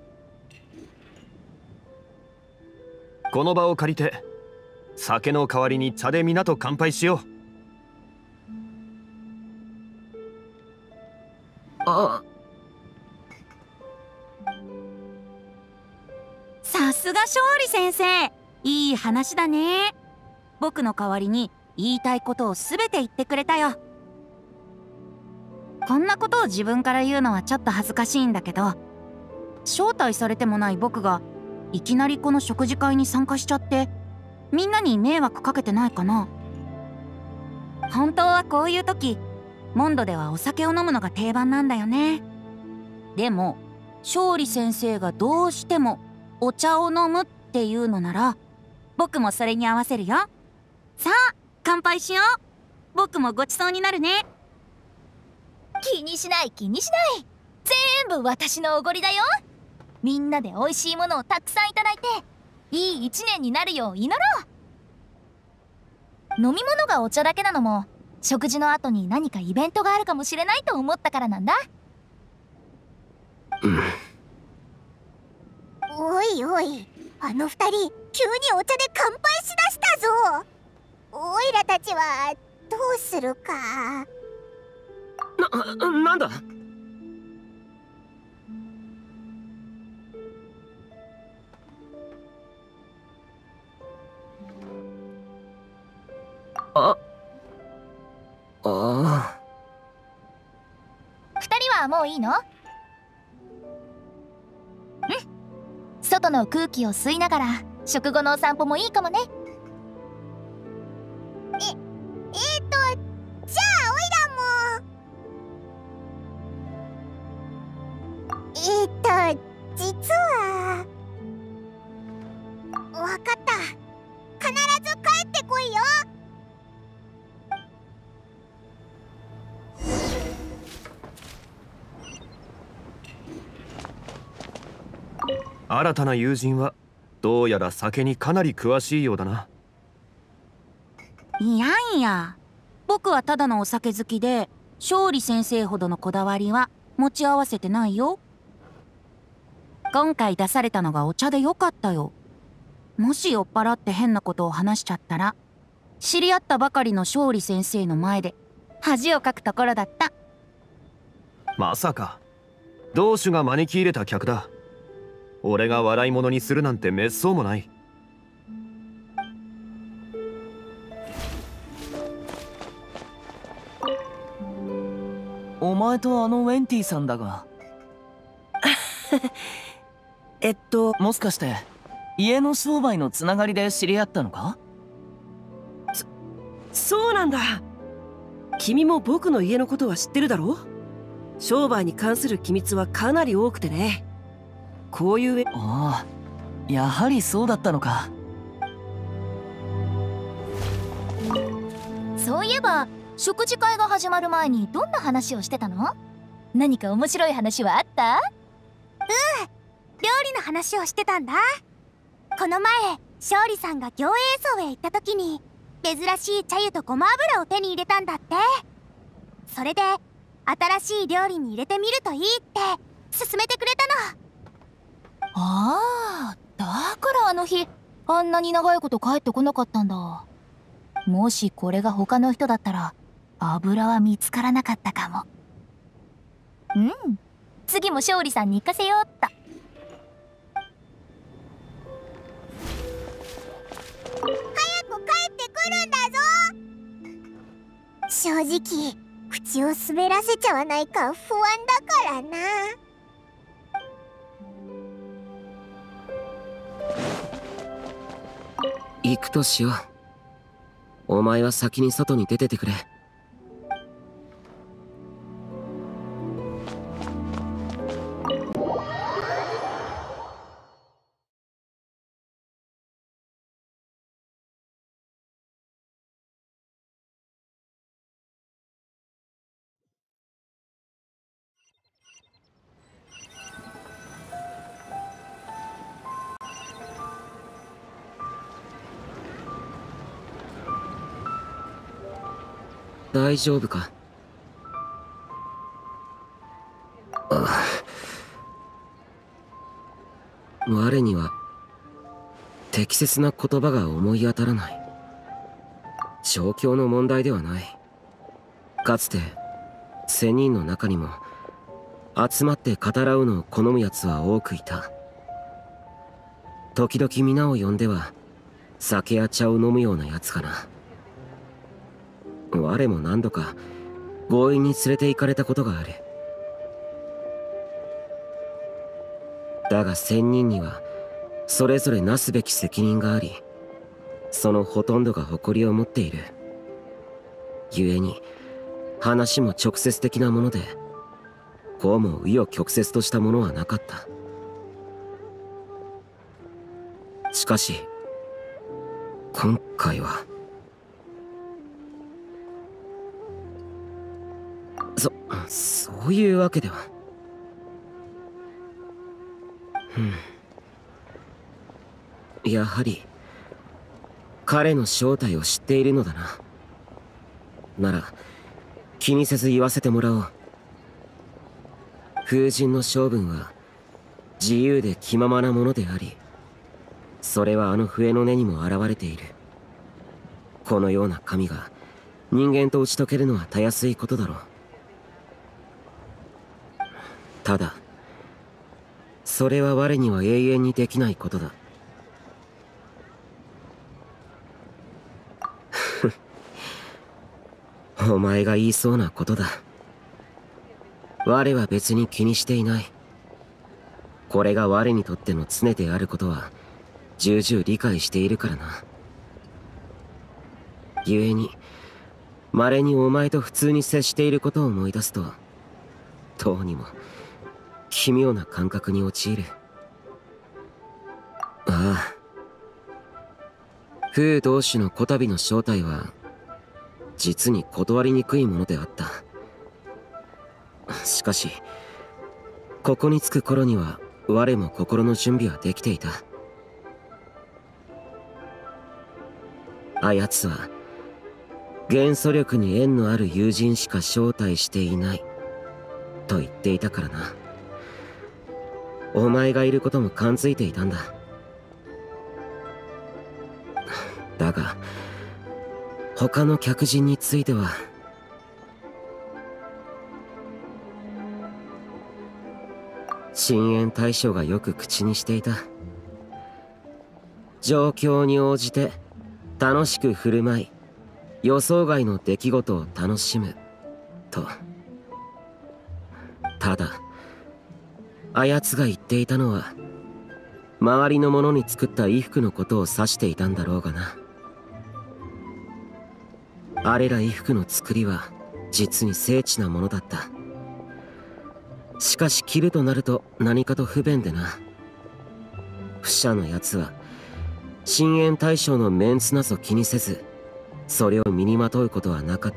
この場を借りて酒の代わりに茶で皆と乾杯しよう。 あ、さすが勝利先生、いい話だね。僕の代わりに言いたいことを全て言ってくれたよ。こんなことを自分から言うのはちょっと恥ずかしいんだけど、招待されてもない僕がいきなりこの食事会に参加しちゃってみんなに迷惑かけてないかな。本当はこういう時モンドではお酒を飲むのが定番なんだよね。でも勝利先生がどうしてもお茶を飲むっていうのなら僕もそれに合わせるよ。さあ乾杯しよう。僕もごちそうになるね。 気にしない気にしない、全部私のおごりだよ。みんなで美味しいものをたくさんいただいていい一年になるよう祈ろう。飲み物がお茶だけなのも食事の後に何かイベントがあるかもしれないと思ったからなんだ。 おいおい、あの二人急にお茶で乾杯しだしたぞ。おいらたちはどうするか。 な、なんだ。あ、ああ。 二人はもういいの？うん。外の空気を吸いながら食後のお散歩もいいかもね。 え、えーと、じゃあおいらも。えーと、実は。わかった。必ず帰ってこいよ。 新たな友人はどうやら酒にかなり詳しいようだな。 いやいや、僕はただのお酒好きで勝利先生ほどのこだわりは持ち合わせてないよ。今回出されたのがお茶でよかったよ。もし酔っ払って変なことを話しちゃったら知り合ったばかりの勝利先生の前で恥をかくところだった。 まさか同種が招き入れた客だ。俺が笑い物にするなんてめっそうもない。 お前とあのウェンティさんだがえっともしかして家の商売のつながりで知り合ったのか？ そそうなんだ。君も僕の家のことは知ってるだろ。商売に関する機密はかなり多くてね。こういうああ、やはりそうだったのか。 そういえば食事会が始まる前にどんな話をしてたの？何か面白い話はあった？ うん、料理の話をしてたんだ。この前勝利さんが行営層へ行った時に珍しい茶湯とごま油を手に入れたんだって。それで新しい料理に入れてみるといいって勧めてくれたの。 ああ、だからあの日あんなに長いこと帰ってこなかったんだ。もしこれが他の人だったら油は見つからなかったかも。うん、次も勝利さんに行かせようっと。 早く帰ってくるんだぞ。正直口を滑らせちゃわないか不安だからな。 行くとしよう。お前は先に外に出ててくれ。大丈夫か？ああ、我には適切な言葉が思い当たらない。状況の問題ではない。かつて仙人の中にも集まって語らうのを好むやつは多くいた。時々皆を呼んでは酒や茶を飲むようなやつかな。我も何度か強引に連れて行かれたことがある。だが仙人にはそれぞれなすべき責任があり、そのほとんどが誇りを持っている。故に話も直接的なもので、こうも紆余曲折としたものはなかった。しかし今回はそそういうわけでは。うん、やはり彼の正体を知っているのだな。なら気にせず言わせてもらおう。風神の性分は自由で気ままなものであり、それはあの笛の音にも現れている。このような神が人間と打ち解けるのはたやすいことだろう。ただそれは我には永遠にできないことだ。お前が言いそうなことだ。我は別に気にしていない。これが我にとっての常であることは重々理解しているからな。故に稀にお前と普通に接していることを思い出すと、どうにも奇妙な感覚に陥る。ああ、風同士のこたびの正体は実に断りにくいものであった。しかしここに着く頃には我も心の準備はできていた。あやつは元素力に縁のある友人しか招待していないと言っていたからな。お前がいることも感づいていたんだ。だが他の客人については深淵大将がよく口にしていた。状況に応じて楽しく振る舞い、予想外の出来事を楽しむと。ただあやつが言っていたのは周りの者に作った衣服のことを指していたんだろうがな。あれら衣服の作りは実に精緻なものだった。しかし着るとなると何かと不便でな。不赦のやつは深淵大将のメンツなぞ気にせず、それを身にまとうことはなかった。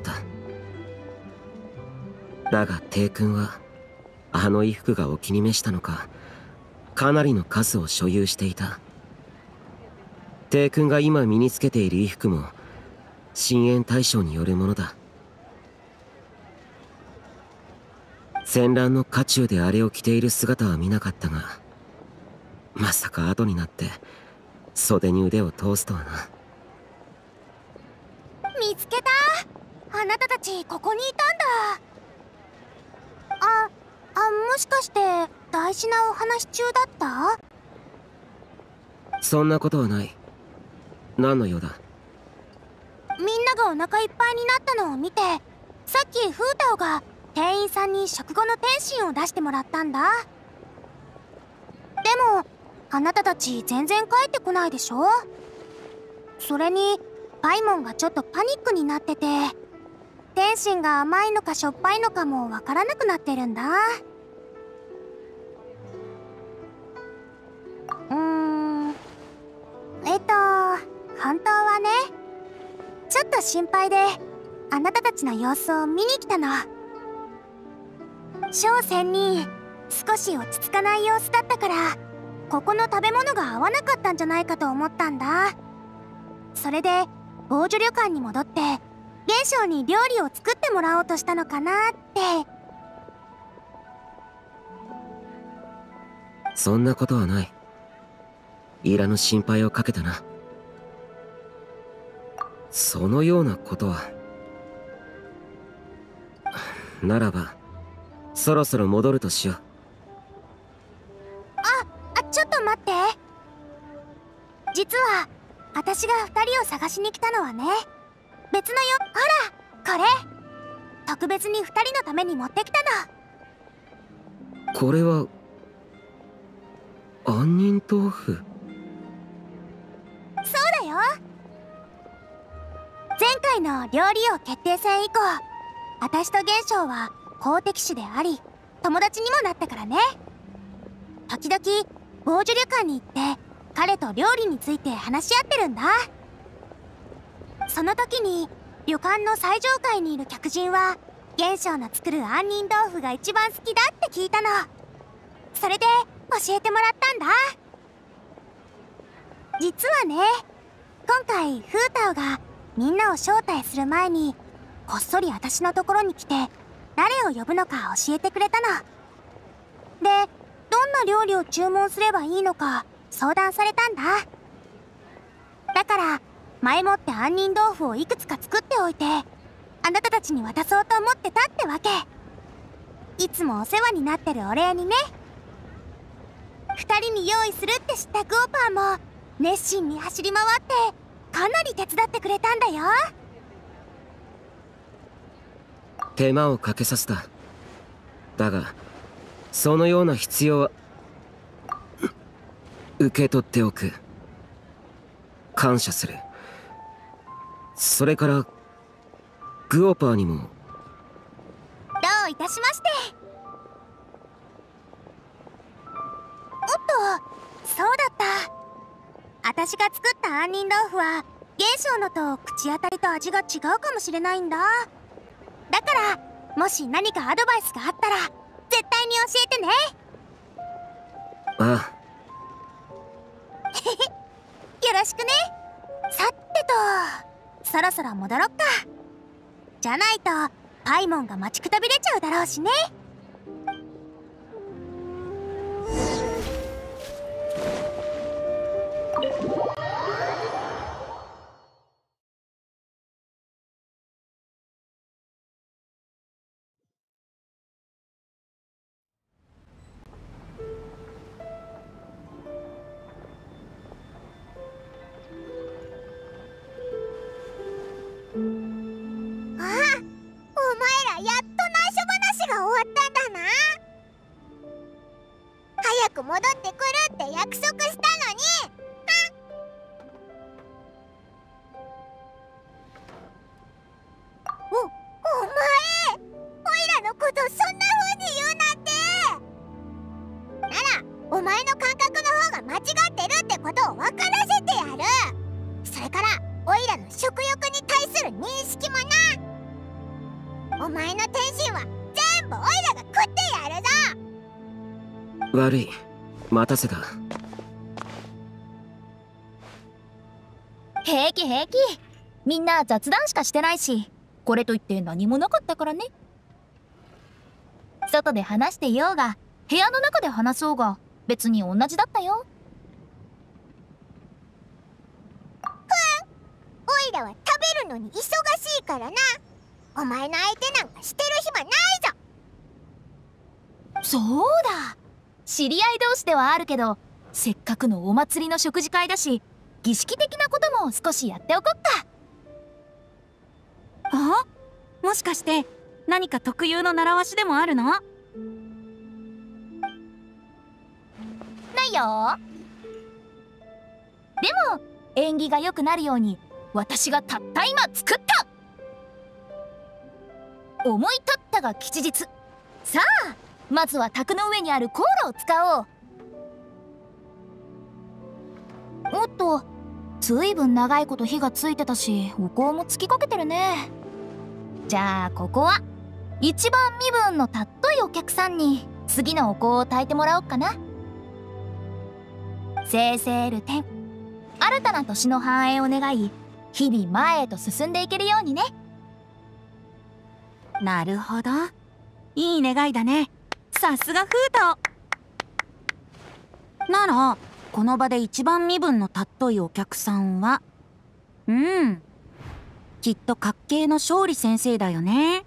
だが帝君はあの衣服がお気に召したのか、かなりの数を所有していた。帝君が今身につけている衣服も深淵大将によるものだ。戦乱の渦中であれを着ている姿は見なかったが、まさか後になって袖に腕を通すとはな。 見つけた。あなたたちここにいたんだ。あ、あ、もしかして大事なお話中だった？ そんなことはない。何の用だ？ みんながお腹いっぱいになったのを見て、さっきフータオが店員さんに食後の点心を出してもらったんだ。でもあなたたち全然帰ってこないでしょ。それにパイモンがちょっとパニックになってて、点心が甘いのかしょっぱいのかもわからなくなってるんだ。うーんえっと本当はね、ちょっと心配であなたたちの様子を見に来たの。商船に少し落ち着かない様子だったから、ここの食べ物が合わなかったんじゃないかと思ったんだ。それで防除旅館に戻って元将に料理を作ってもらおうとしたのかなって。 そんなことはない。いらぬ心配をかけたな。そのようなことは。ならばそろそろ戻るとしよう。 あ、あ、ちょっと待って。実は私が二人を探しに来たのはね、別のよ。ほらこれ、特別に二人のために持ってきたの。 これは杏仁豆腐。 そうだよ。前回の料理王決定戦以降、私と元将は好敵手であり友達にもなったからね。時々防除旅館に行って彼と料理について話し合ってるんだ。その時に旅館の最上階にいる客人は元将の作る杏仁豆腐が一番好きだって聞いたの。それで教えてもらったんだ。実はね、今回フータオがみんなを招待する前にこっそり私のところに来て誰を呼ぶのか教えてくれたの。で、どんな料理を注文すればいいのか相談されたんだ。だから前もって杏仁豆腐をいくつか作っておいてあなたたちに渡そうと思ってたってわけ。いつもお世話になってるお礼にね。二人に用意するって知ったグオパーも熱心に走り回ってかなり手伝ってくれたんだよ。 手間をかけさせた。だがそのような必要は受け取っておく。感謝する。それからグオパーにも。 どういたしまして。おっと、そうだった。私が作った杏仁豆腐は元将のと口当たりと味が違うかもしれないんだ。だからもし何かアドバイスがあったら絶対に教えてね。 ああよろしくね。さてとそろそろ戻ろっか。じゃないとパイモンが待ちくたびれちゃうだろうしね。 悪い、待たせた。 平気平気、みんな雑談しかしてないし、これといって何もなかったからね。外で話していようが部屋の中で話そうが別に同じだったよ。 ふん、おいらは食べるのに忙しいからな。お前の相手なんかしてる暇ないぞ。 そうだ、知り合い同士ではあるけど、せっかくのお祭りの食事会だし、儀式的なことも少しやっておこっか。 あ、もしかして何か特有の習わしでもあるの？ ないよ。でも縁起が良くなるように私がたった今作った。思い立ったが吉日。さあまずは卓の上にあるコーラを使おう。おっと、ずいぶん長いこと火がついてたし、お香もつきかけてるね。じゃあここは一番身分のたっといお客さんに次のお香を焚いてもらおうかな。生々る天、新たな年の繁栄を願い、日々前へと進んでいけるようにね。 なるほど、いい願いだね。さすがフータ。ならこの場で一番身分のたっといお客さんは、うん、きっと滑稽の勝利先生だよね。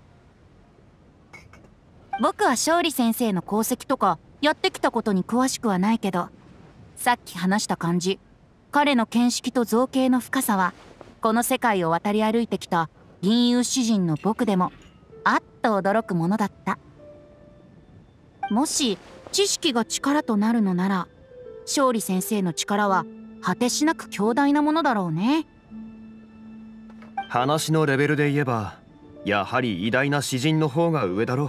僕は勝利先生の功績とかやってきたことに詳しくはないけど、さっき話した感じ、彼の見識と造形の深さはこの世界を渡り歩いてきた銀融詩人の僕でもあっと驚くものだった。もし知識が力となるのなら、勝利先生の力は果てしなく強大なものだろうね。 話のレベルで言えばやはり偉大な詩人の方が上だろう。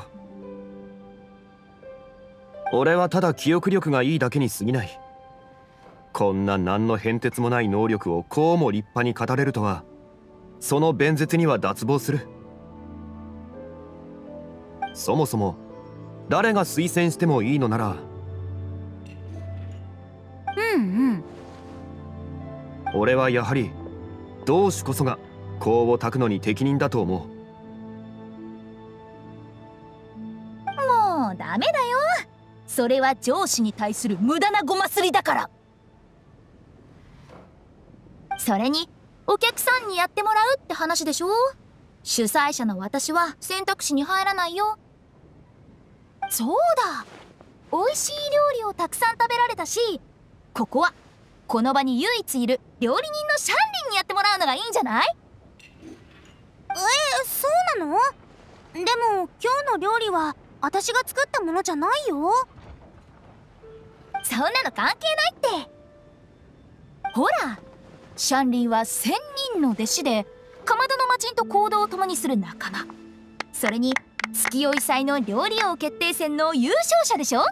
俺はただ記憶力がいいだけに過ぎない。こんな何の変哲もない能力をこうも立派に語れるとは、その弁舌には脱帽する。そもそも誰が推薦してもいいのなら、 うんうん、 俺はやはり同志こそが香を焚くのに適任だと思う。 もうダメだよ、それは上司に対する無駄なごますりだから。それにお客さんにやってもらうって話でしょ。主催者の私は選択肢に入らないよ。そうだ、美味しい料理をたくさん食べられたし、ここはこの場に唯一いる料理人のシャンリンにやってもらうのがいいんじゃない？ えー、そうなの？でも今日の料理は私が作ったものじゃないよ。 そんなの関係ないって。ほら、シャンリンは千人の弟子で、かまどの魔人と行動を共にする仲間。それに月酔い祭の料理王決定戦の優勝者でしょ。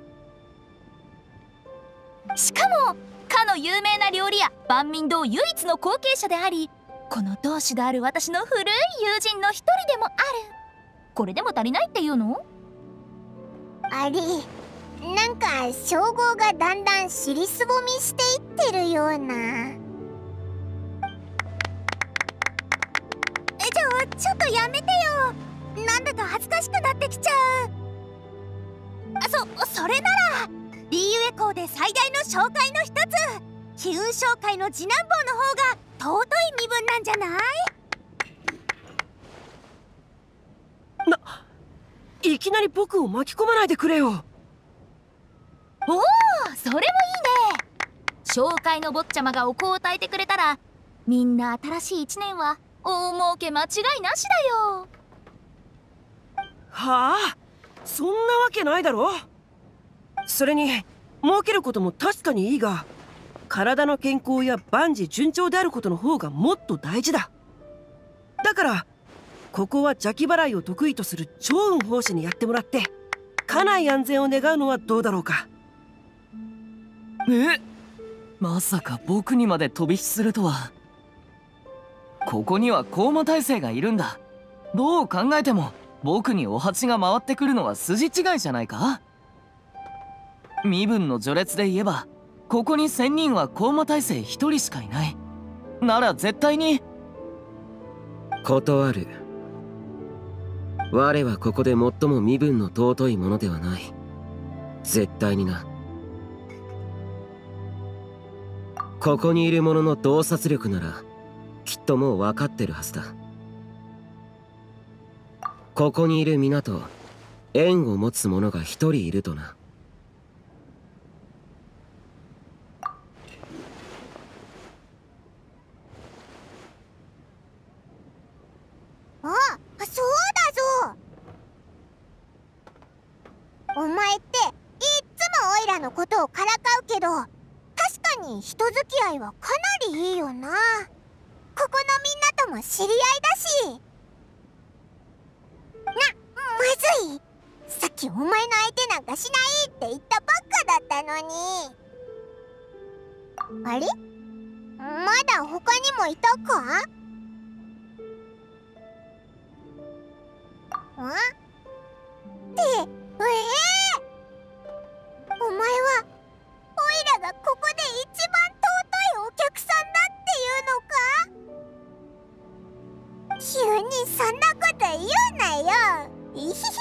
しかもかの有名な料理屋万民堂唯一の後継者であり、この同志である私の古い友人の一人でもある。これでも足りないっていうの？ あれ、なんか称号がだんだん尻すぼみしていってるような。え、じゃあちょっとやめてよ。なんだか恥ずかしくなってきちゃう。あ、そ、それならリーユエ校で最大の紹介の一つ、飛雲商会の次男坊の方が尊い身分なんじゃない？ な、いきなり僕を巻き込まないでくれよ。 おお、それもいいね。紹介の坊ちゃまがお香を焚いてくれたら、みんな新しい一年は大儲け間違いなしだよ。 はあ、そんなわけないだろ。それに儲けることも確かにいいが、体の健康や万事順調であることの方がもっと大事だ。だからここは邪気払いを得意とする趙雲法師にやってもらって、家内安全を願うのはどうだろうか。 え、まさか僕にまで飛び火するとは。ここには高魔大生がいるんだ。どう考えても僕にお鉢が回ってくるのは筋違いじゃないか。 身分の序列で言えばここに仙人は高魔大生一人しかいない。なら絶対に。 断る。我はここで最も身分の尊いものではない。絶対にな。ここにいる者の洞察力ならきっともう分かってるはずだ。ここにいる皆と縁を持つ者が一人いるとな。 あ、そうだぞ。お前っていっつもオイラのことをからかうけど、確かに人付き合いはかなりいいよな。ここのみんなとも知り合いだし。な、まずい。さっきお前の相手なんかしないって言ったばっかだったのに。あれ？まだ他にもいたか？ん？って、ええー、お前はオイラがここで一番尊いお客さんだっていうのか？急にそんなこと言うなよ。いひひひ。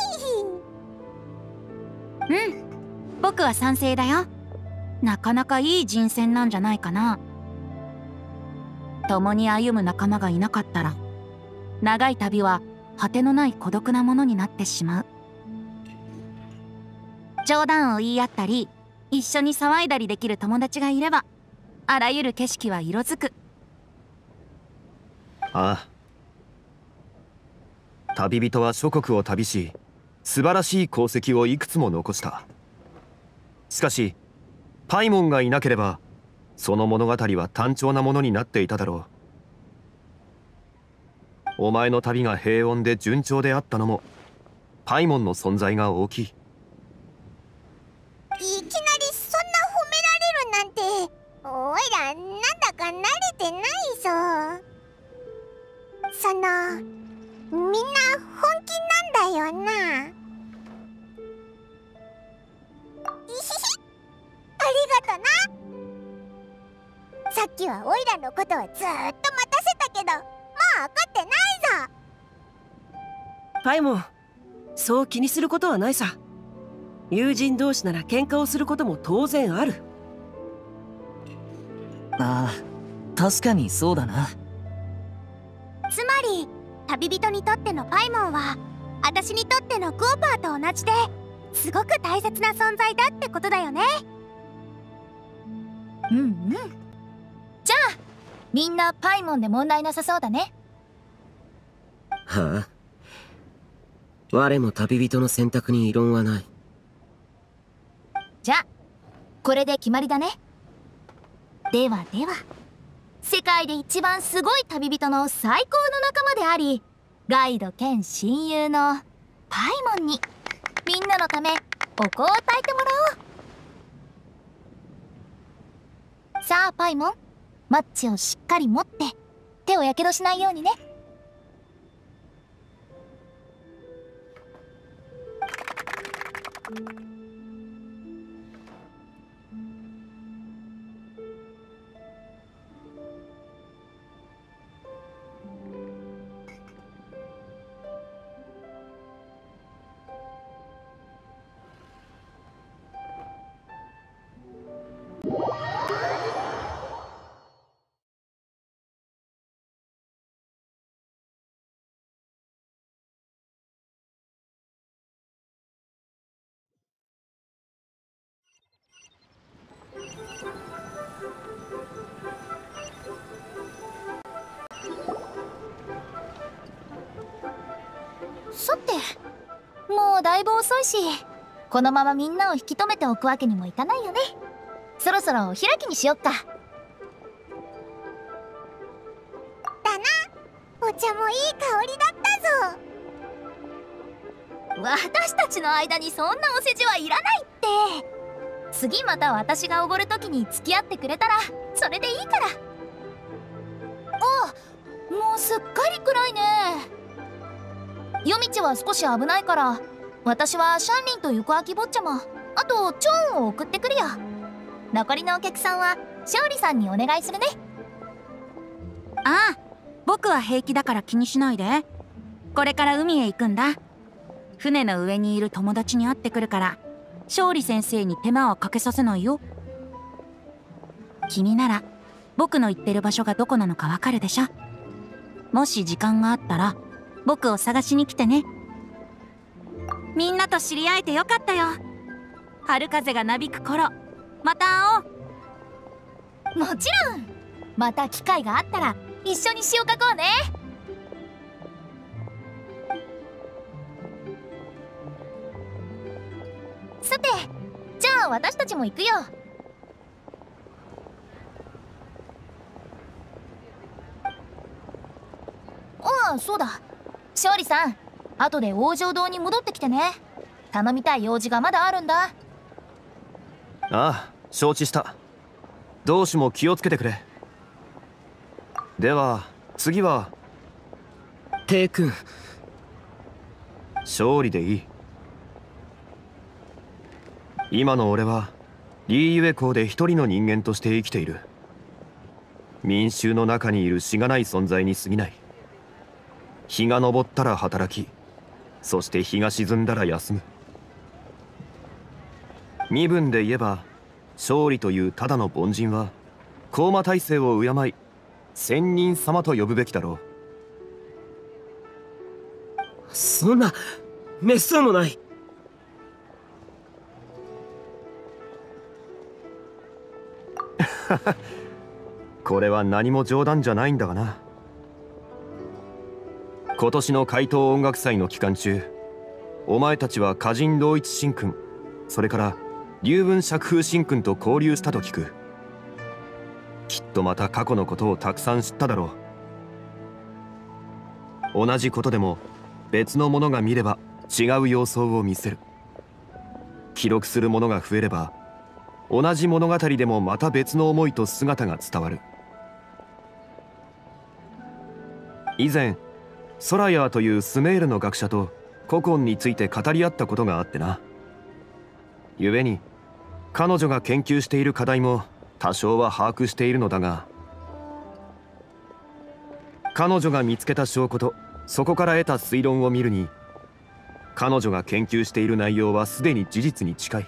うん、僕は賛成だよ。なかなかいい人選なんじゃないかな。共に歩む仲間がいなかったら長い旅は果てのない孤独なものになってしまう。冗談を言い合ったり一緒に騒いだりできる友達がいればあらゆる景色は色づく。 ああ、旅人は諸国を旅し素晴らしい功績をいくつも残した。しかしパイモンがいなければその物語は単調なものになっていただろう。お前の旅が平穏で順調であったのもパイモンの存在が大きい。いきなりそんな褒められるなんておいらなんだか慣れてないぞ。そのみんな本気なんだよな。いひひ、ありがとな。さっきはオイラのことはずっと待たせたけどもう怒ってないぞ。 パイモン、そう気にすることはないさ。友人同士なら喧嘩をすることも当然ある。 ああ、確かにそうだな。 つまり旅人にとってのパイモンは私にとってのクオパーと同じですごく大切な存在だってことだよね。 うんうん。じゃあみんなパイモンで問題なさそうだね。 はあ、我も旅人の選択に異論はない。 じゃあこれで決まりだね。ではでは、世界で一番すごい旅人の最高の仲間でありガイド兼親友のパイモンにみんなのためお香を焚いてもらおう。さあパイモン、マッチをしっかり持って手をやけどしないようにね。さて、もうだいぶ遅いしこのままみんなを引き止めておくわけにもいかないよね。そろそろお開きにしよっか。 だな、お茶もいい香りだったぞ。 私たちの間にそんなお世辞はいらないって。次また私がおごる時に付き合ってくれたらそれでいいから。あ、もうすっかり暗いね。夜道は少し危ないから私はシャンリンと行く秋坊ちゃまあとチョーンを送ってくるよ。残りのお客さんは勝利さんにお願いするね。 ああ、僕は平気だから気にしないで。これから海へ行くんだ。船の上にいる友達に会ってくるから勝利先生に手間はかけさせないよ。君なら僕の行ってる場所がどこなのかわかるでしょ。もし時間があったら僕を探しに来てね。みんなと知り合えてよかったよ。春風がなびく頃また会おう。もちろん。また機会があったら一緒に詩を書こうね。さて、じゃあ私たちも行くよ。ああ、そうだ。勝利さん、後で王城堂に戻ってきてね。頼みたい用事がまだあるんだ。 ああ、承知した。同志も気をつけてくれ。では次はテイ君。 勝利でいい。今の俺はリーユエ校で一人の人間として生きている。民衆の中にいるしがない存在に過ぎない。日が昇ったら働き、そして日が沈んだら休む。身分で言えば勝利というただの凡人は高魔体制を敬い仙人様と呼ぶべきだろう。そんなめっそうもない。 これは何も冗談じゃないんだがな。今年の怪盗音楽祭の期間中、お前たちは歌人同一神君、それから龍文釈風神君と交流したと聞く。きっとまた過去のことをたくさん知っただろう。同じことでも別の者が見れば違う様相を見せる。記録する者が増えれば同じ物語でもまた別の思いと姿が伝わる。以前ソラヤーというスメールの学者と古今について語り合ったことがあってな。故に彼女が研究している課題も多少は把握しているのだが、彼女が見つけた証拠とそこから得た推論を見るに、彼女が研究している内容はすでに事実に近い。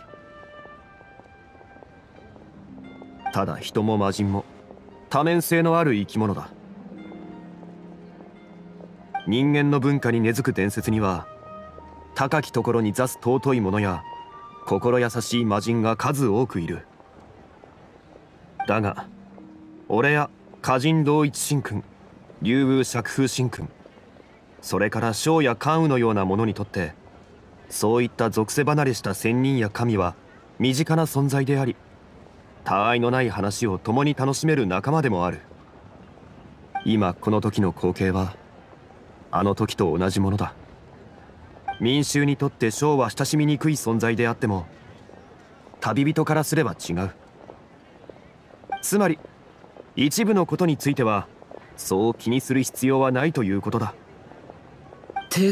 ただ人も魔人も多面性のある生き物だ。人間の文化に根付く伝説には、高きところに座す尊い者や心優しい魔人が数多くいる。だが俺や歌人同一神君、龍武釈風神君、それから将や関羽のような者にとって、そういった属性離れした仙人や神は身近な存在であり、他愛のない話を共に楽しめる仲間でもある。今この時の光景はあの時と同じものだ。民衆にとって将は親しみにくい存在であっても、旅人からすれば違う。つまり一部のことについてはそう気にする必要はないということだ。 て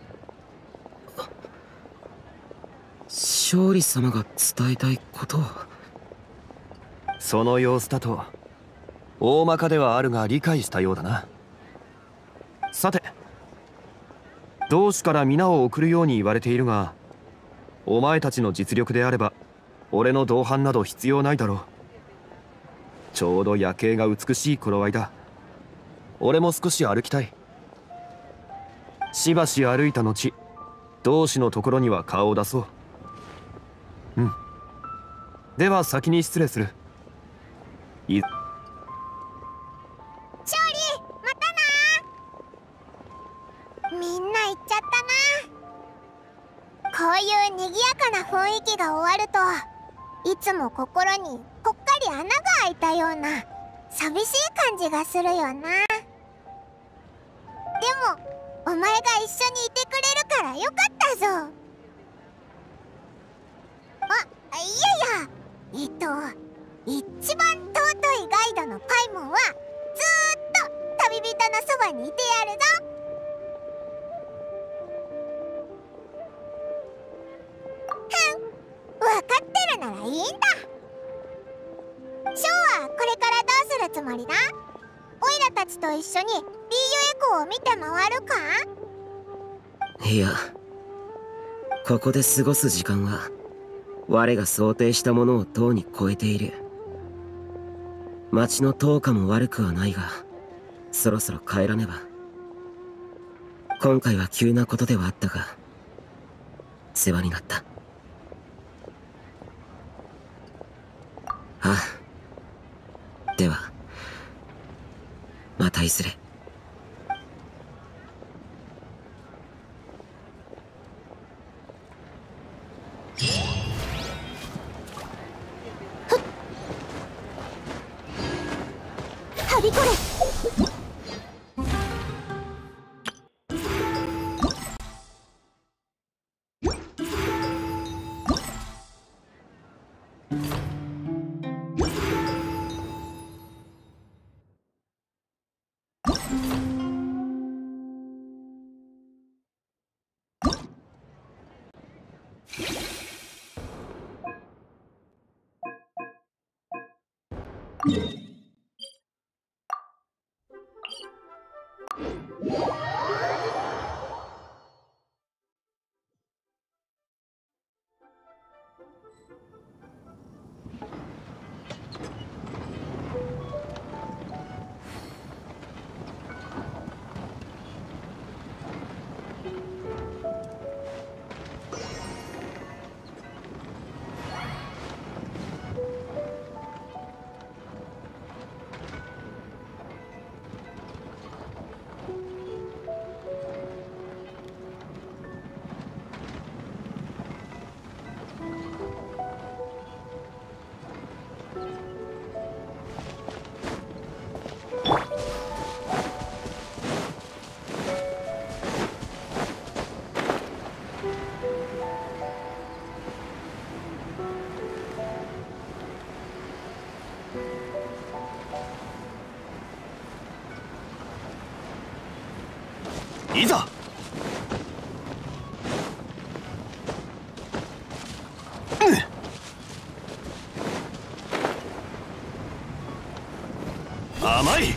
勝利様が伝えたいことは。 その様子だと大まかではあるが理解したようだな。さて、同志から皆を送るように言われているが、お前たちの実力であれば俺の同伴など必要ないだろう。ちょうど夜景が美しい頃合いだ。俺も少し歩きたい。しばし歩いた後、同志のところには顔を出そう。うん。では先に失礼する。い勝利、またな。みんな行っちゃったな。こういう賑やかな雰囲気が終わると、いつも心にぽっかり穴が開いたような寂しい感じがするよな。でもお前が一緒にいてくれるからよかったぞ。あ、いやいや、えっと一番尊いガイドのパイモンはずーっと旅人のそばにいてやるぞ。ふん、わかるつもりだ？オイラたちと一緒に ビーユエコーを見て回るか？ いや、ここで過ごす時間は我が想定したものをとうに超えている。町の灯火も悪くはないが、そろそろ帰らねば。今回は急なことではあったが世話になった。ああ、ではまたいずれ。 はびこれ。 いざ。甘い。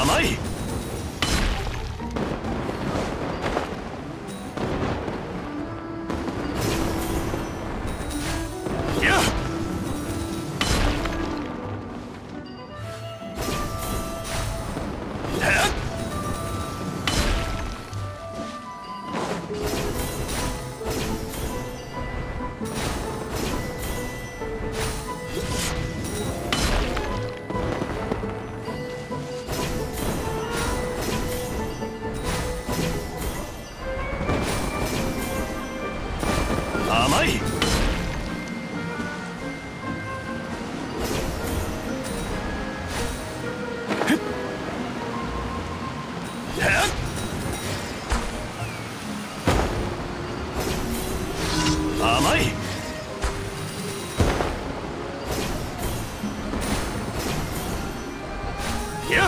甘い。やっ甘い。甘い。やっ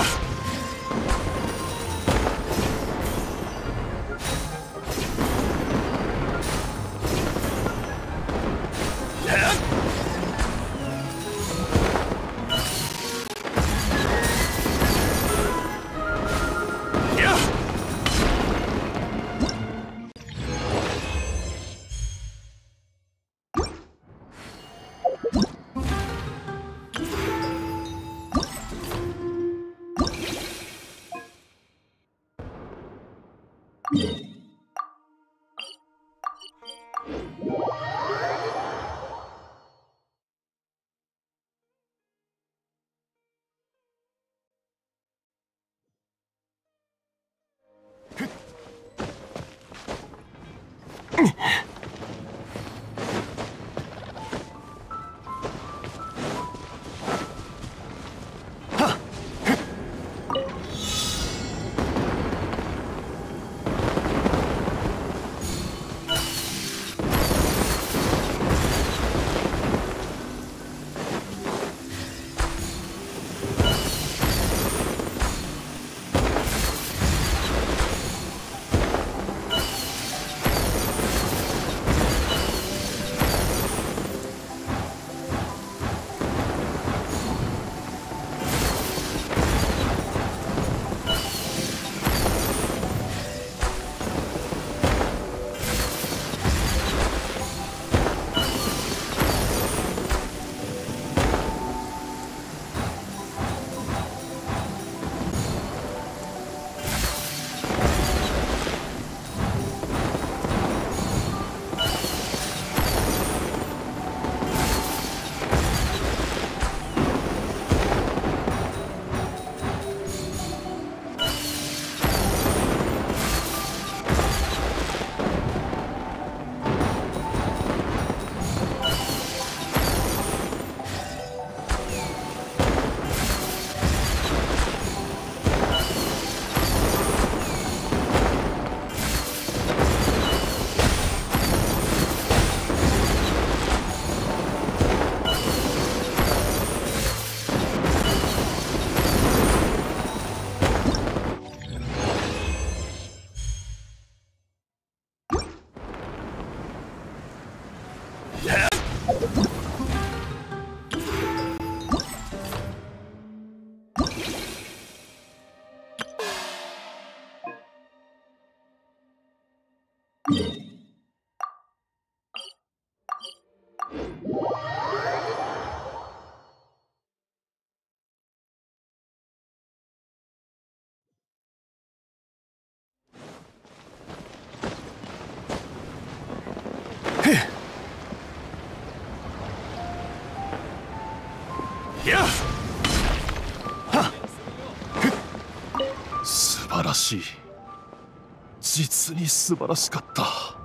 素晴らしい。実に素晴らしかった。あ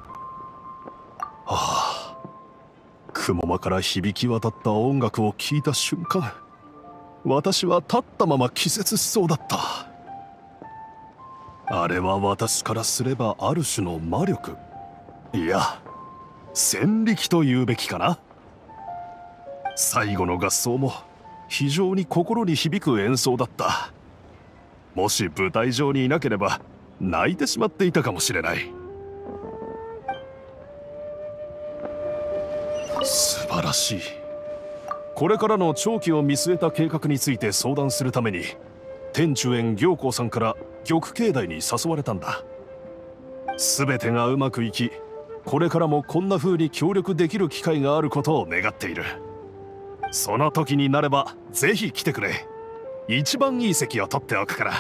あ、雲間から響き渡った音楽を聴いた瞬間、私は立ったまま気絶しそうだった。あれは私からすればある種の魔力、いや戦力と言うべきかな。最後の合奏も非常に心に響く演奏だった。もし舞台上にいなければ泣いてしまっていたかもしれない。素晴らしい。これからの長期を見据えた計画について相談するために天中園行幸さんから玉境内に誘われたんだ。全てがうまくいき、これからもこんな風に協力できる機会があることを願っている。その時になればぜひ来てくれ。一番いい席を取っておくから。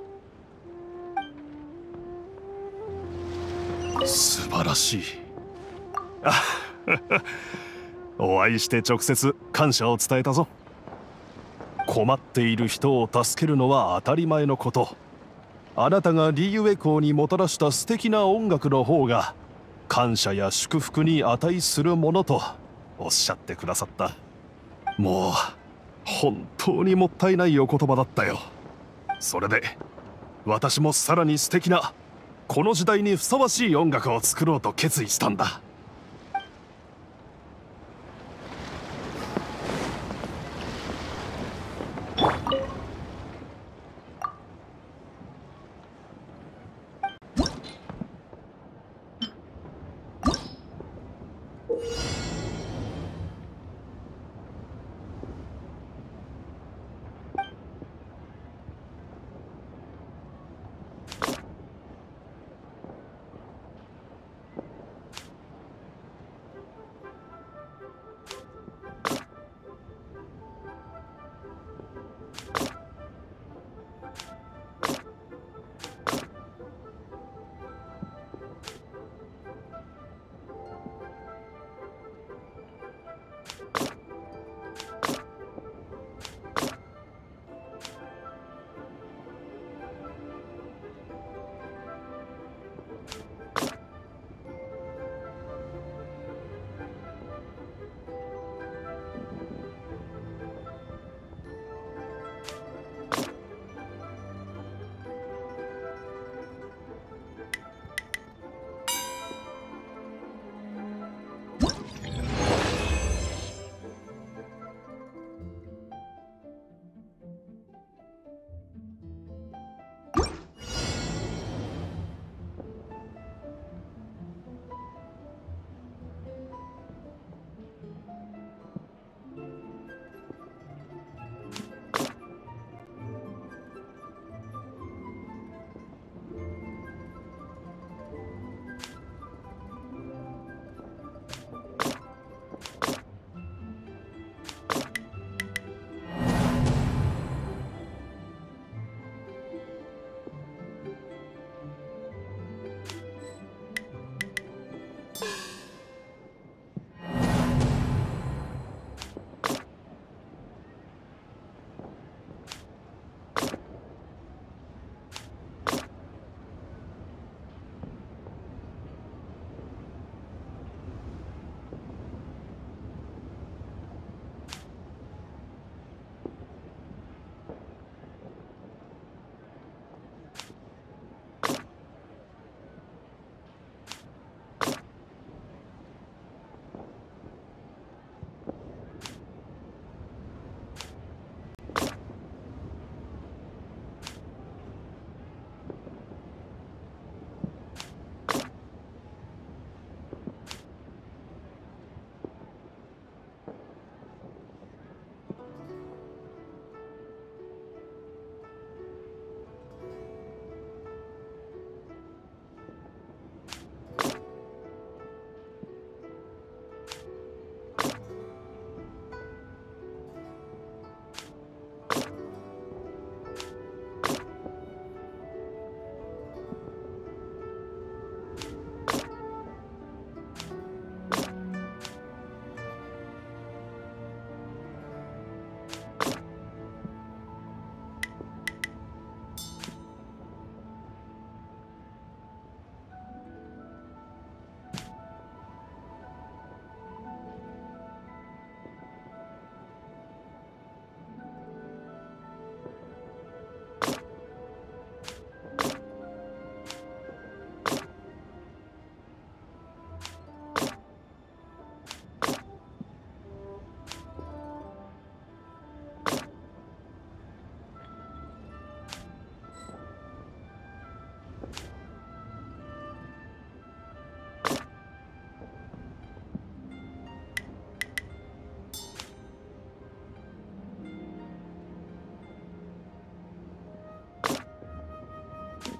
素晴らしい。あお会いして直接感謝を伝えたぞ。困っている人を助けるのは当たり前のこと。あなたがリーユエコーにもたらした素敵な音楽の方が感謝や祝福に値するものとおっしゃってくださった。もう本当にもったいないお言葉だったよ。それで私もさらに素敵なこの時代にふさわしい音楽を作ろうと決意したんだ。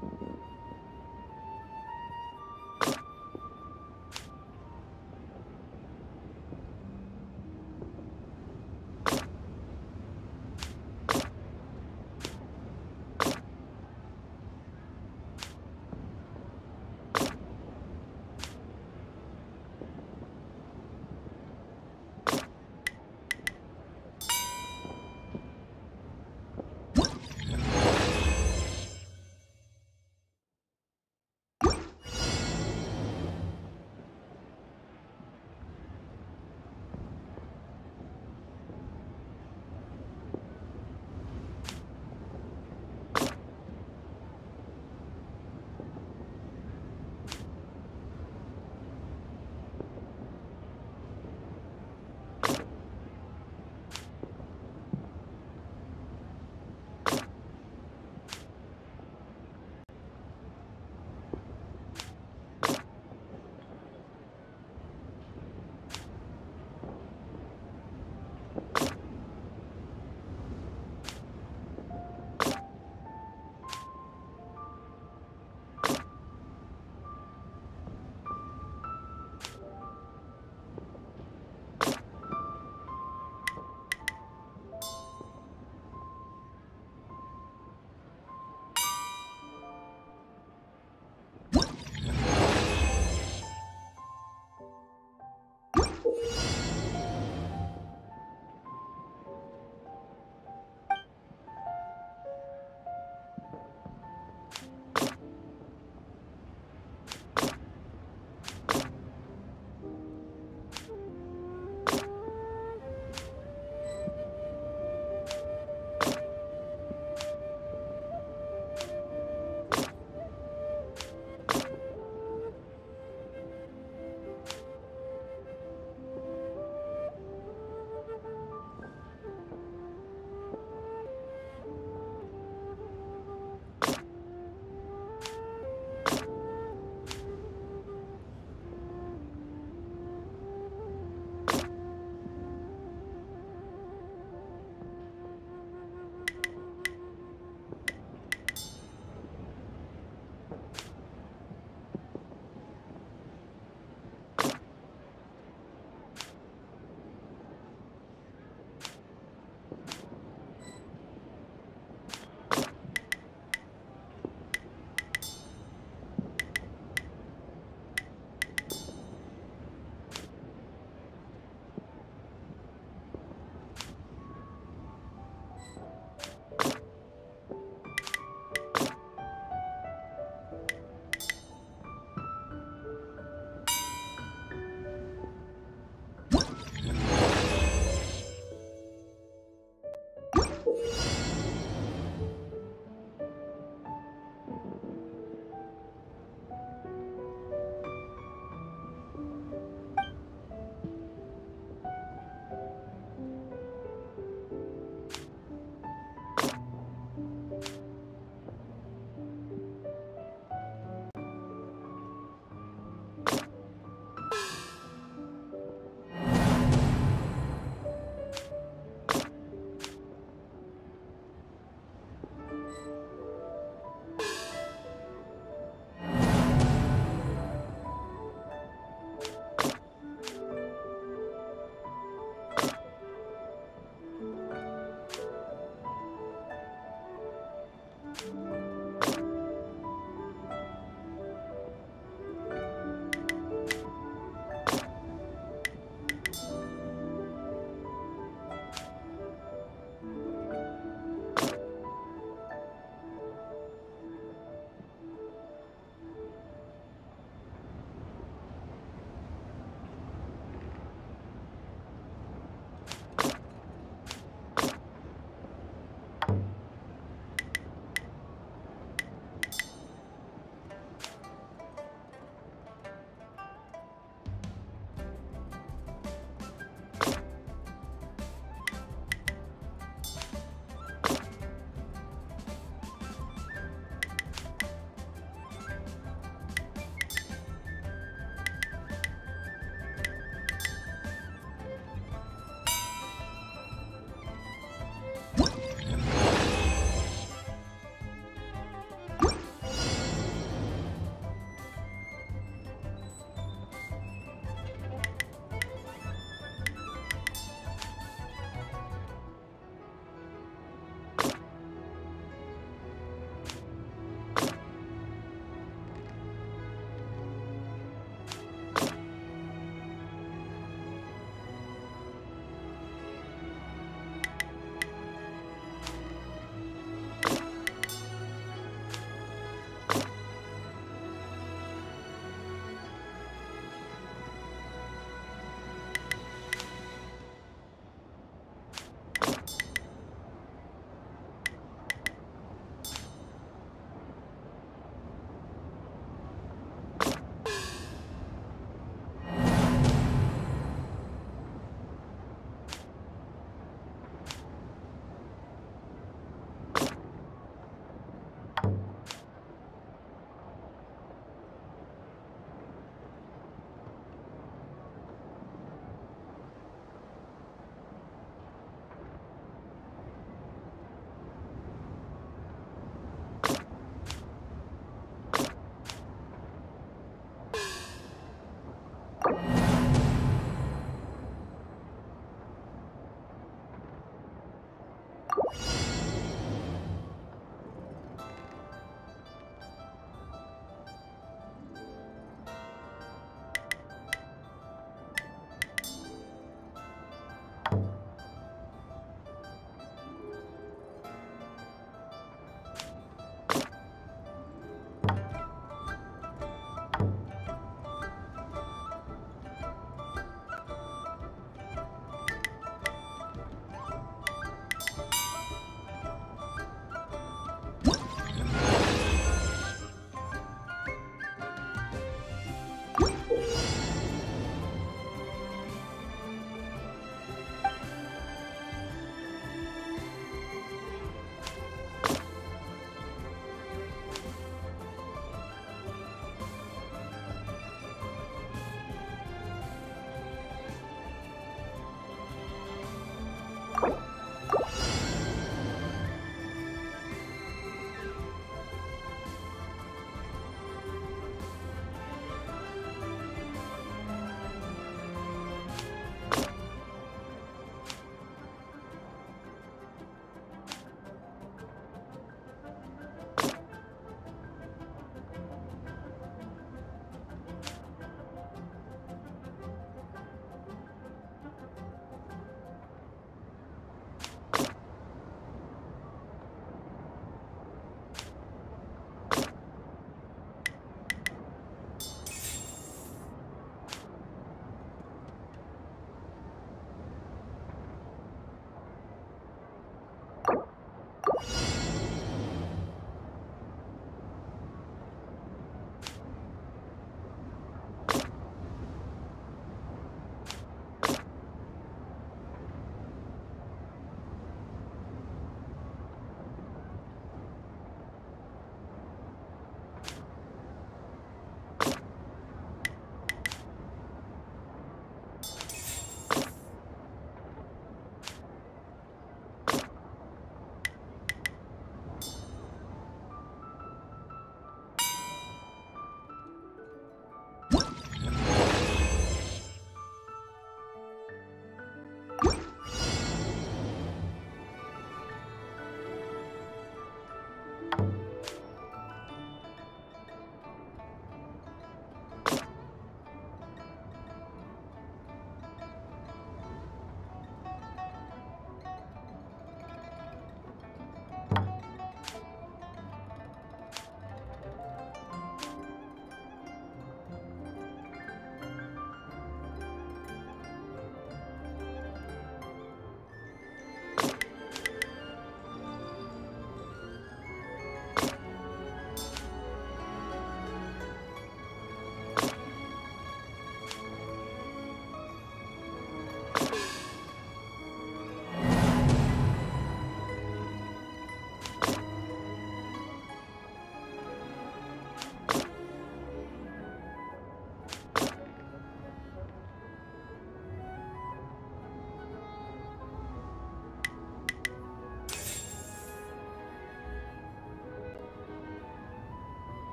う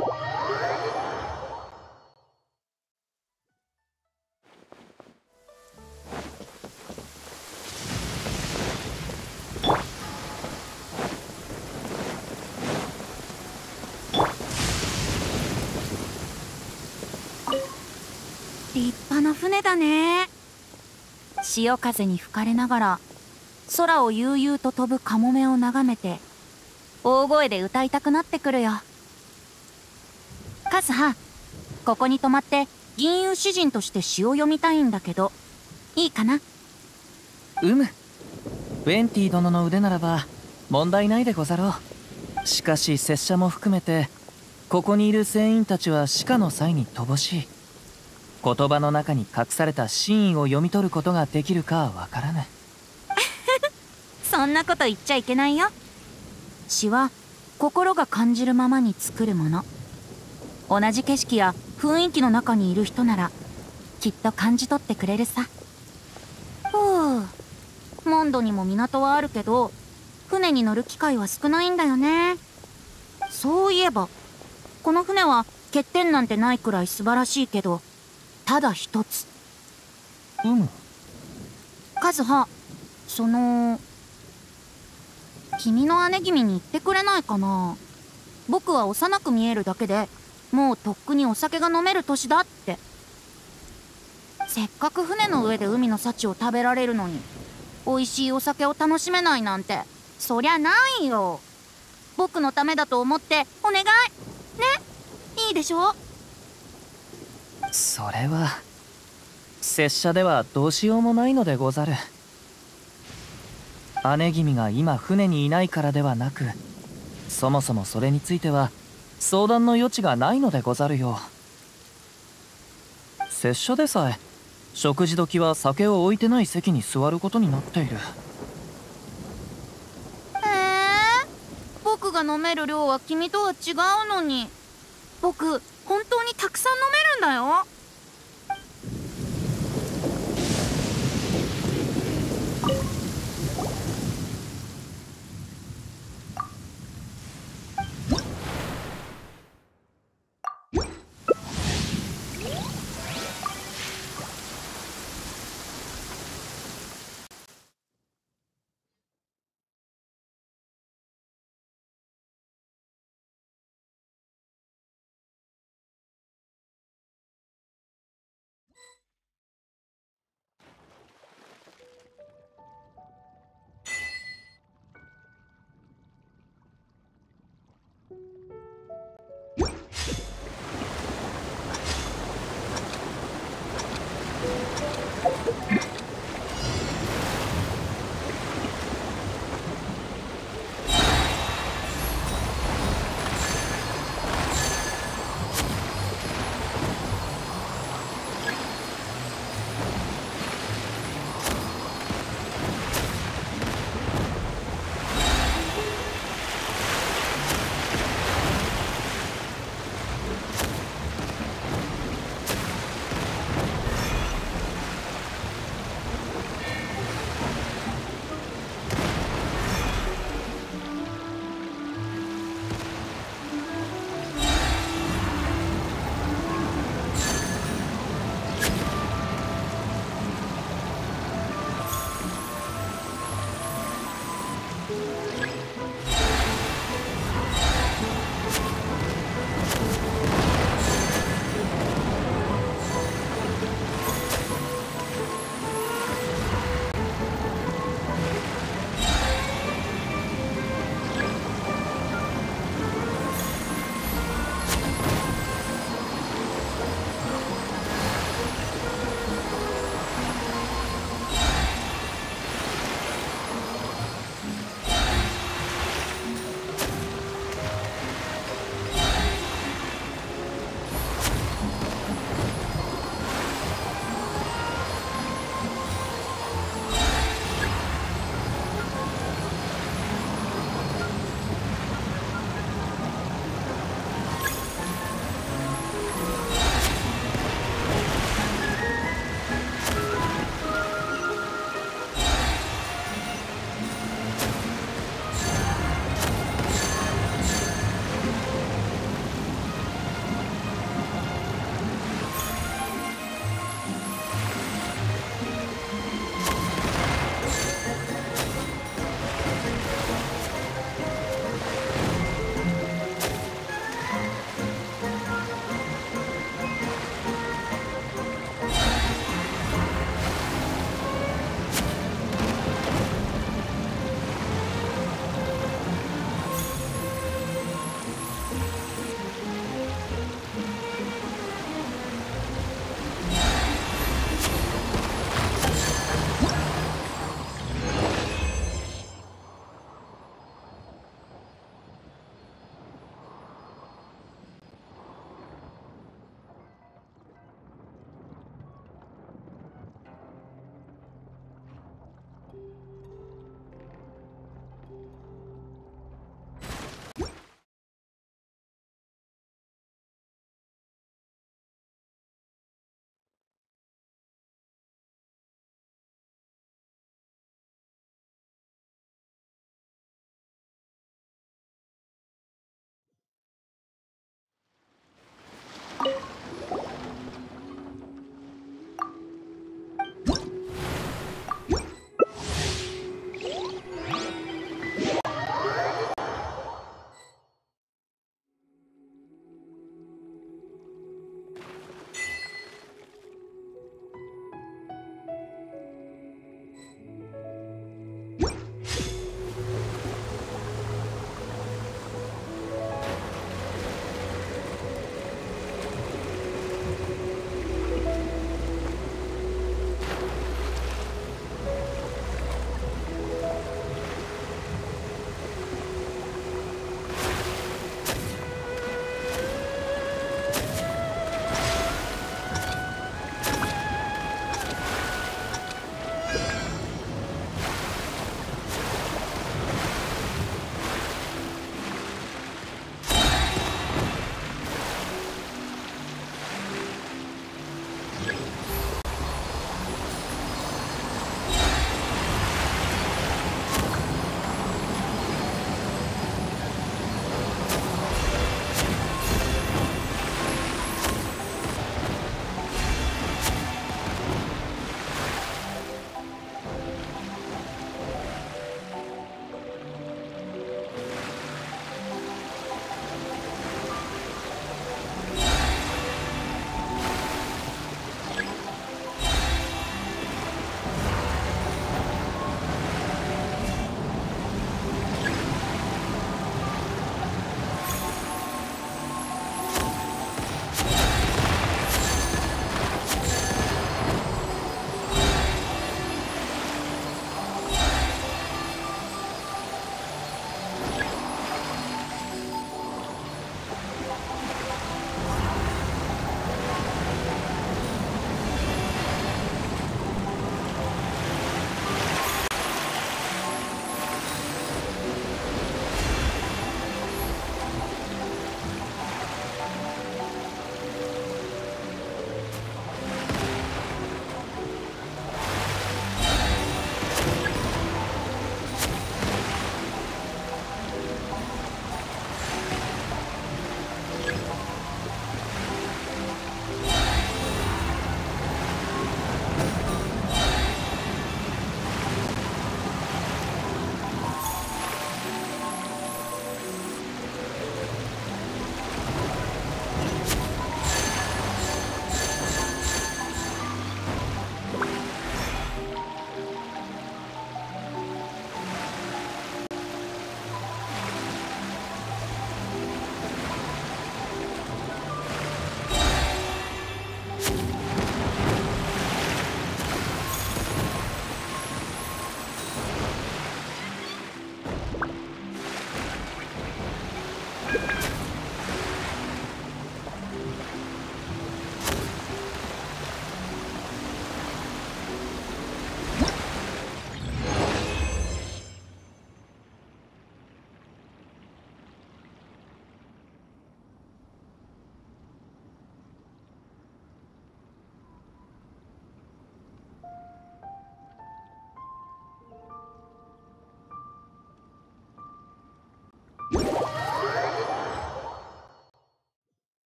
立派な船だね。潮風に吹かれながら空を悠々と飛ぶカモメを眺めて大声で歌いたくなってくるよ。カズハ、ここに泊まって銀融詩人として詩を読みたいんだけどいいかな？ うむ。ベンティ殿の腕ならば問題ないでござろう。しかし拙者も含めてここにいる船員たちは死化の際に乏しい。言葉の中に隠された真意を読み取ることができるかはわからぬ。 そんなこと言っちゃいけないよ。詩は心が感じるままに作るもの。同じ景色や雰囲気の中にいる人ならきっと感じ取ってくれるさ。ふう、モンドにも港はあるけど船に乗る機会は少ないんだよね。そういえばこの船は欠点なんてないくらい素晴らしいけどただ一つ。 うむ。 カズハ、その君の姉君に言ってくれないかな。僕は幼く見えるだけでもうとっくにお酒が飲める年だって。せっかく船の上で海の幸を食べられるのに美味しいお酒を楽しめないなんてそりゃないよ。僕のためだと思ってお願いね。いいでしょ？ それは拙者ではどうしようもないのでござる。姉君が今船にいないからではなく、そもそもそれについては相談の余地がないのでござるよ。拙者でさえ食事時は酒を置いてない席に座ることになっている。 へえ、僕が飲める量は君とは違うのに。僕本当にたくさん飲めるんだよ。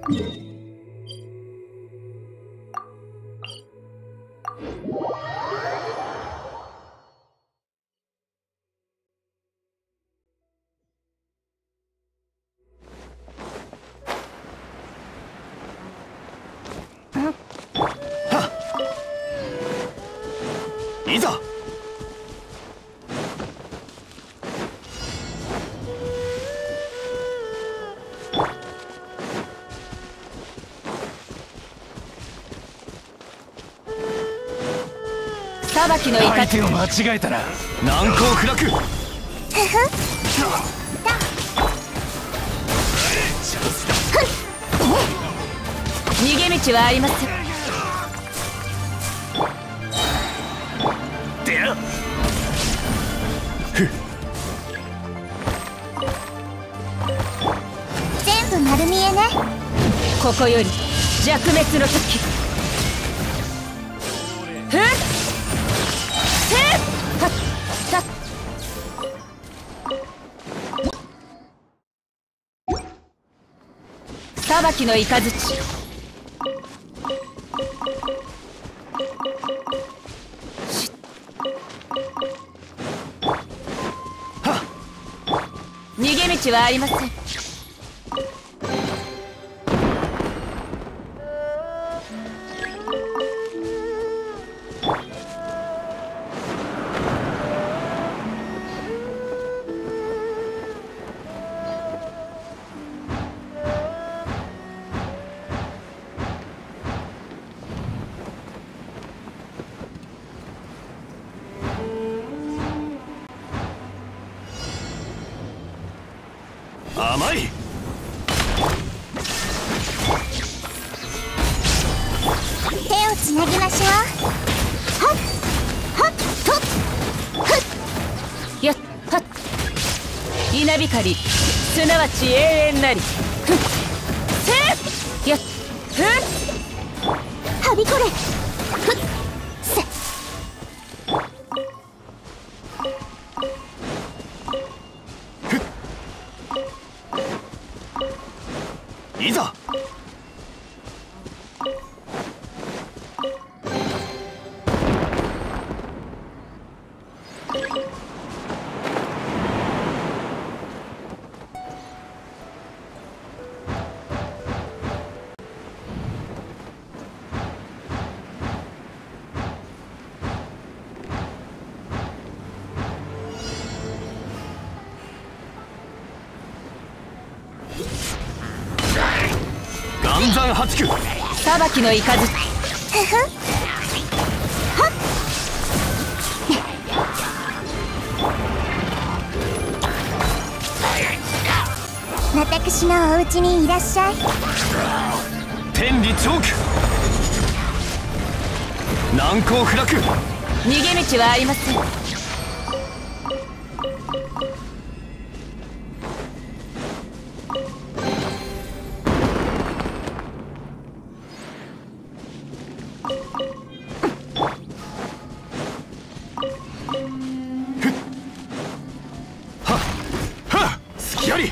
いざ。 裁きの怒り。 相手を間違えたら難攻不落。 逃げ道はありません。 でや全部丸見えね。 ここより弱滅の時。ふっはっはっ裁きの雷。逃げ道はありません。 甘い。 手をつなぎましょう。はっはっとっふっやっはっ稲光すなわち永遠なり。ふっせやっふっはびこれ。ふっせいざ。岩山八九。 裁きの雷。 ふふはっ私のお家にいらっしゃい。 天理チョーク。難攻不落。 逃げ道はありません。 隙あり。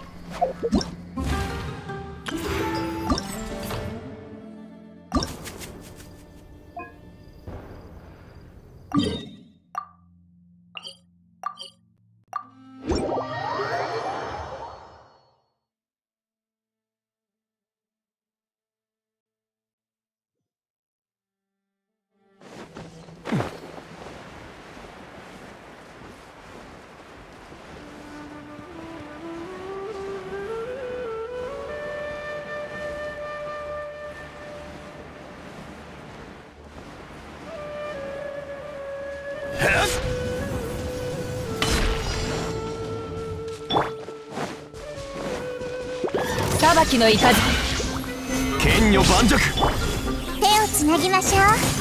裁きの雷。 剣女盤石。 手をつなぎましょ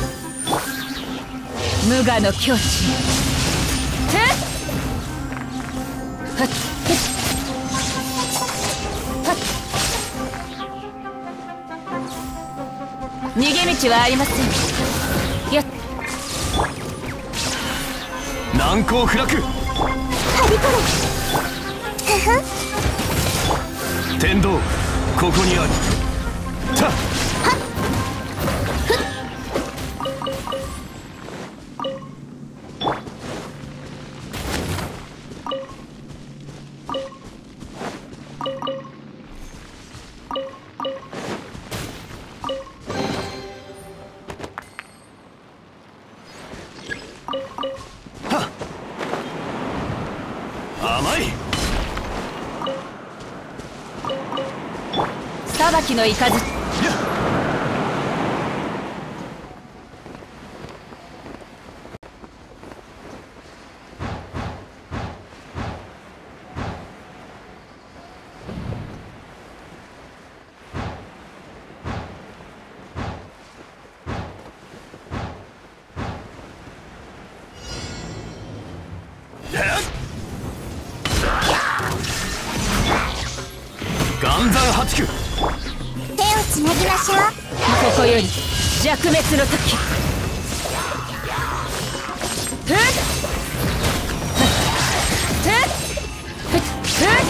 う。 無我の境地。ふっはっはっ逃げ道はありません。やっ難攻不落。 はびこれ。ふふ天道ここにあり。 甘い。 裁きの雷。 岩山八九。 手をつなぎましょう。 ここより弱滅の時。ふっふっふっふっ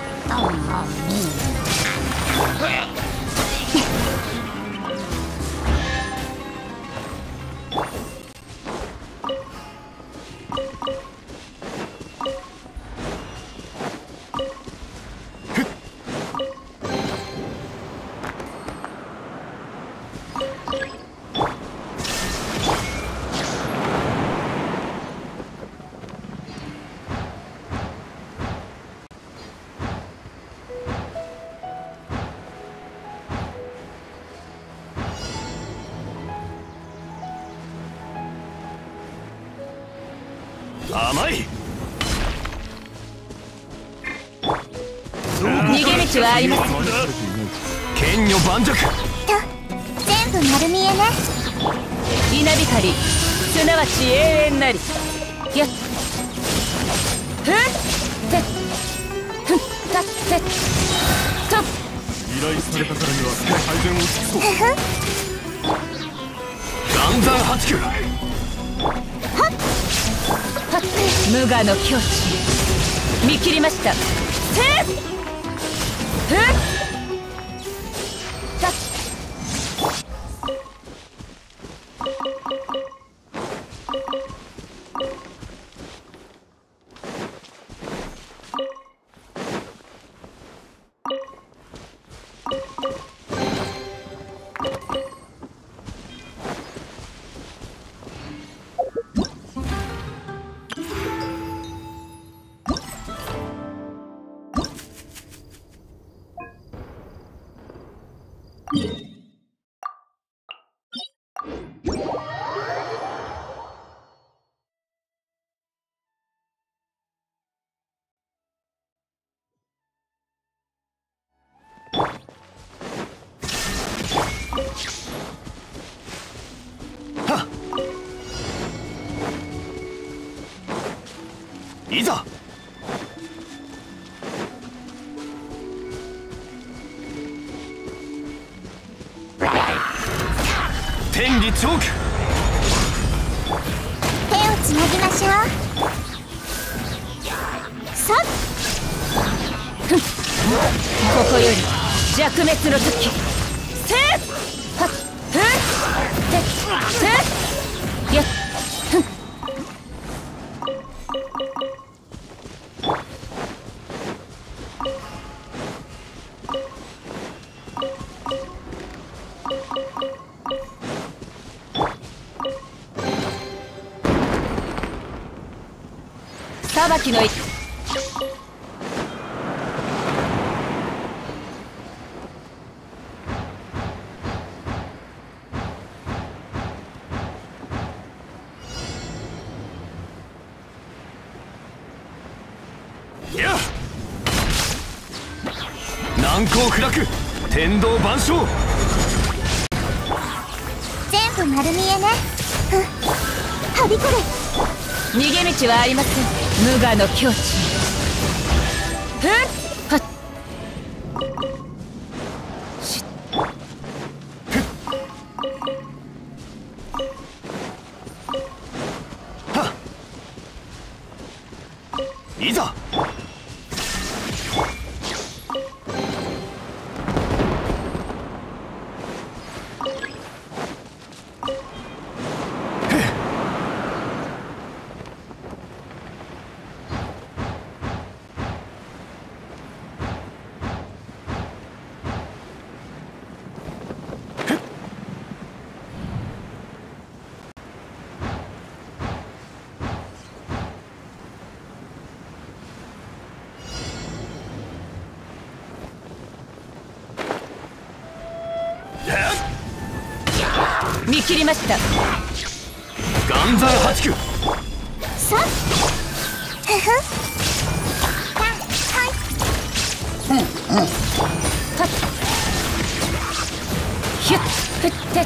甘い。 逃げ道はありません。 剣女盤石。 と全部丸見えね。 稲光すなわち永遠なり。やっふっふっふっふっふっと依頼されたからには改善を尽くそう。 岩山八九。 無我の境地見切りました。せっふっさっいざ。天理チョーク。 手をつなぎましょう。さっここより弱滅の時。せっはっふっせっせっやっふっ裁きのいや難攻不落。天道万象。 全部丸見えね。ふっはびこれ。 逃げ道はありません。無我の境地。ふっはっしはっいざ。 見切りました。 岩山八九。 さふふはいうんうんはっひゅっふって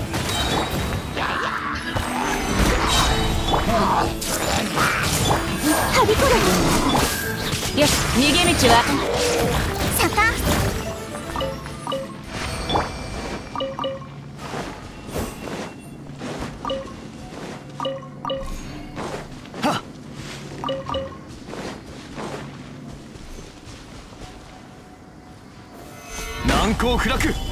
はびこる。 よし、逃げ道は坂難攻不落。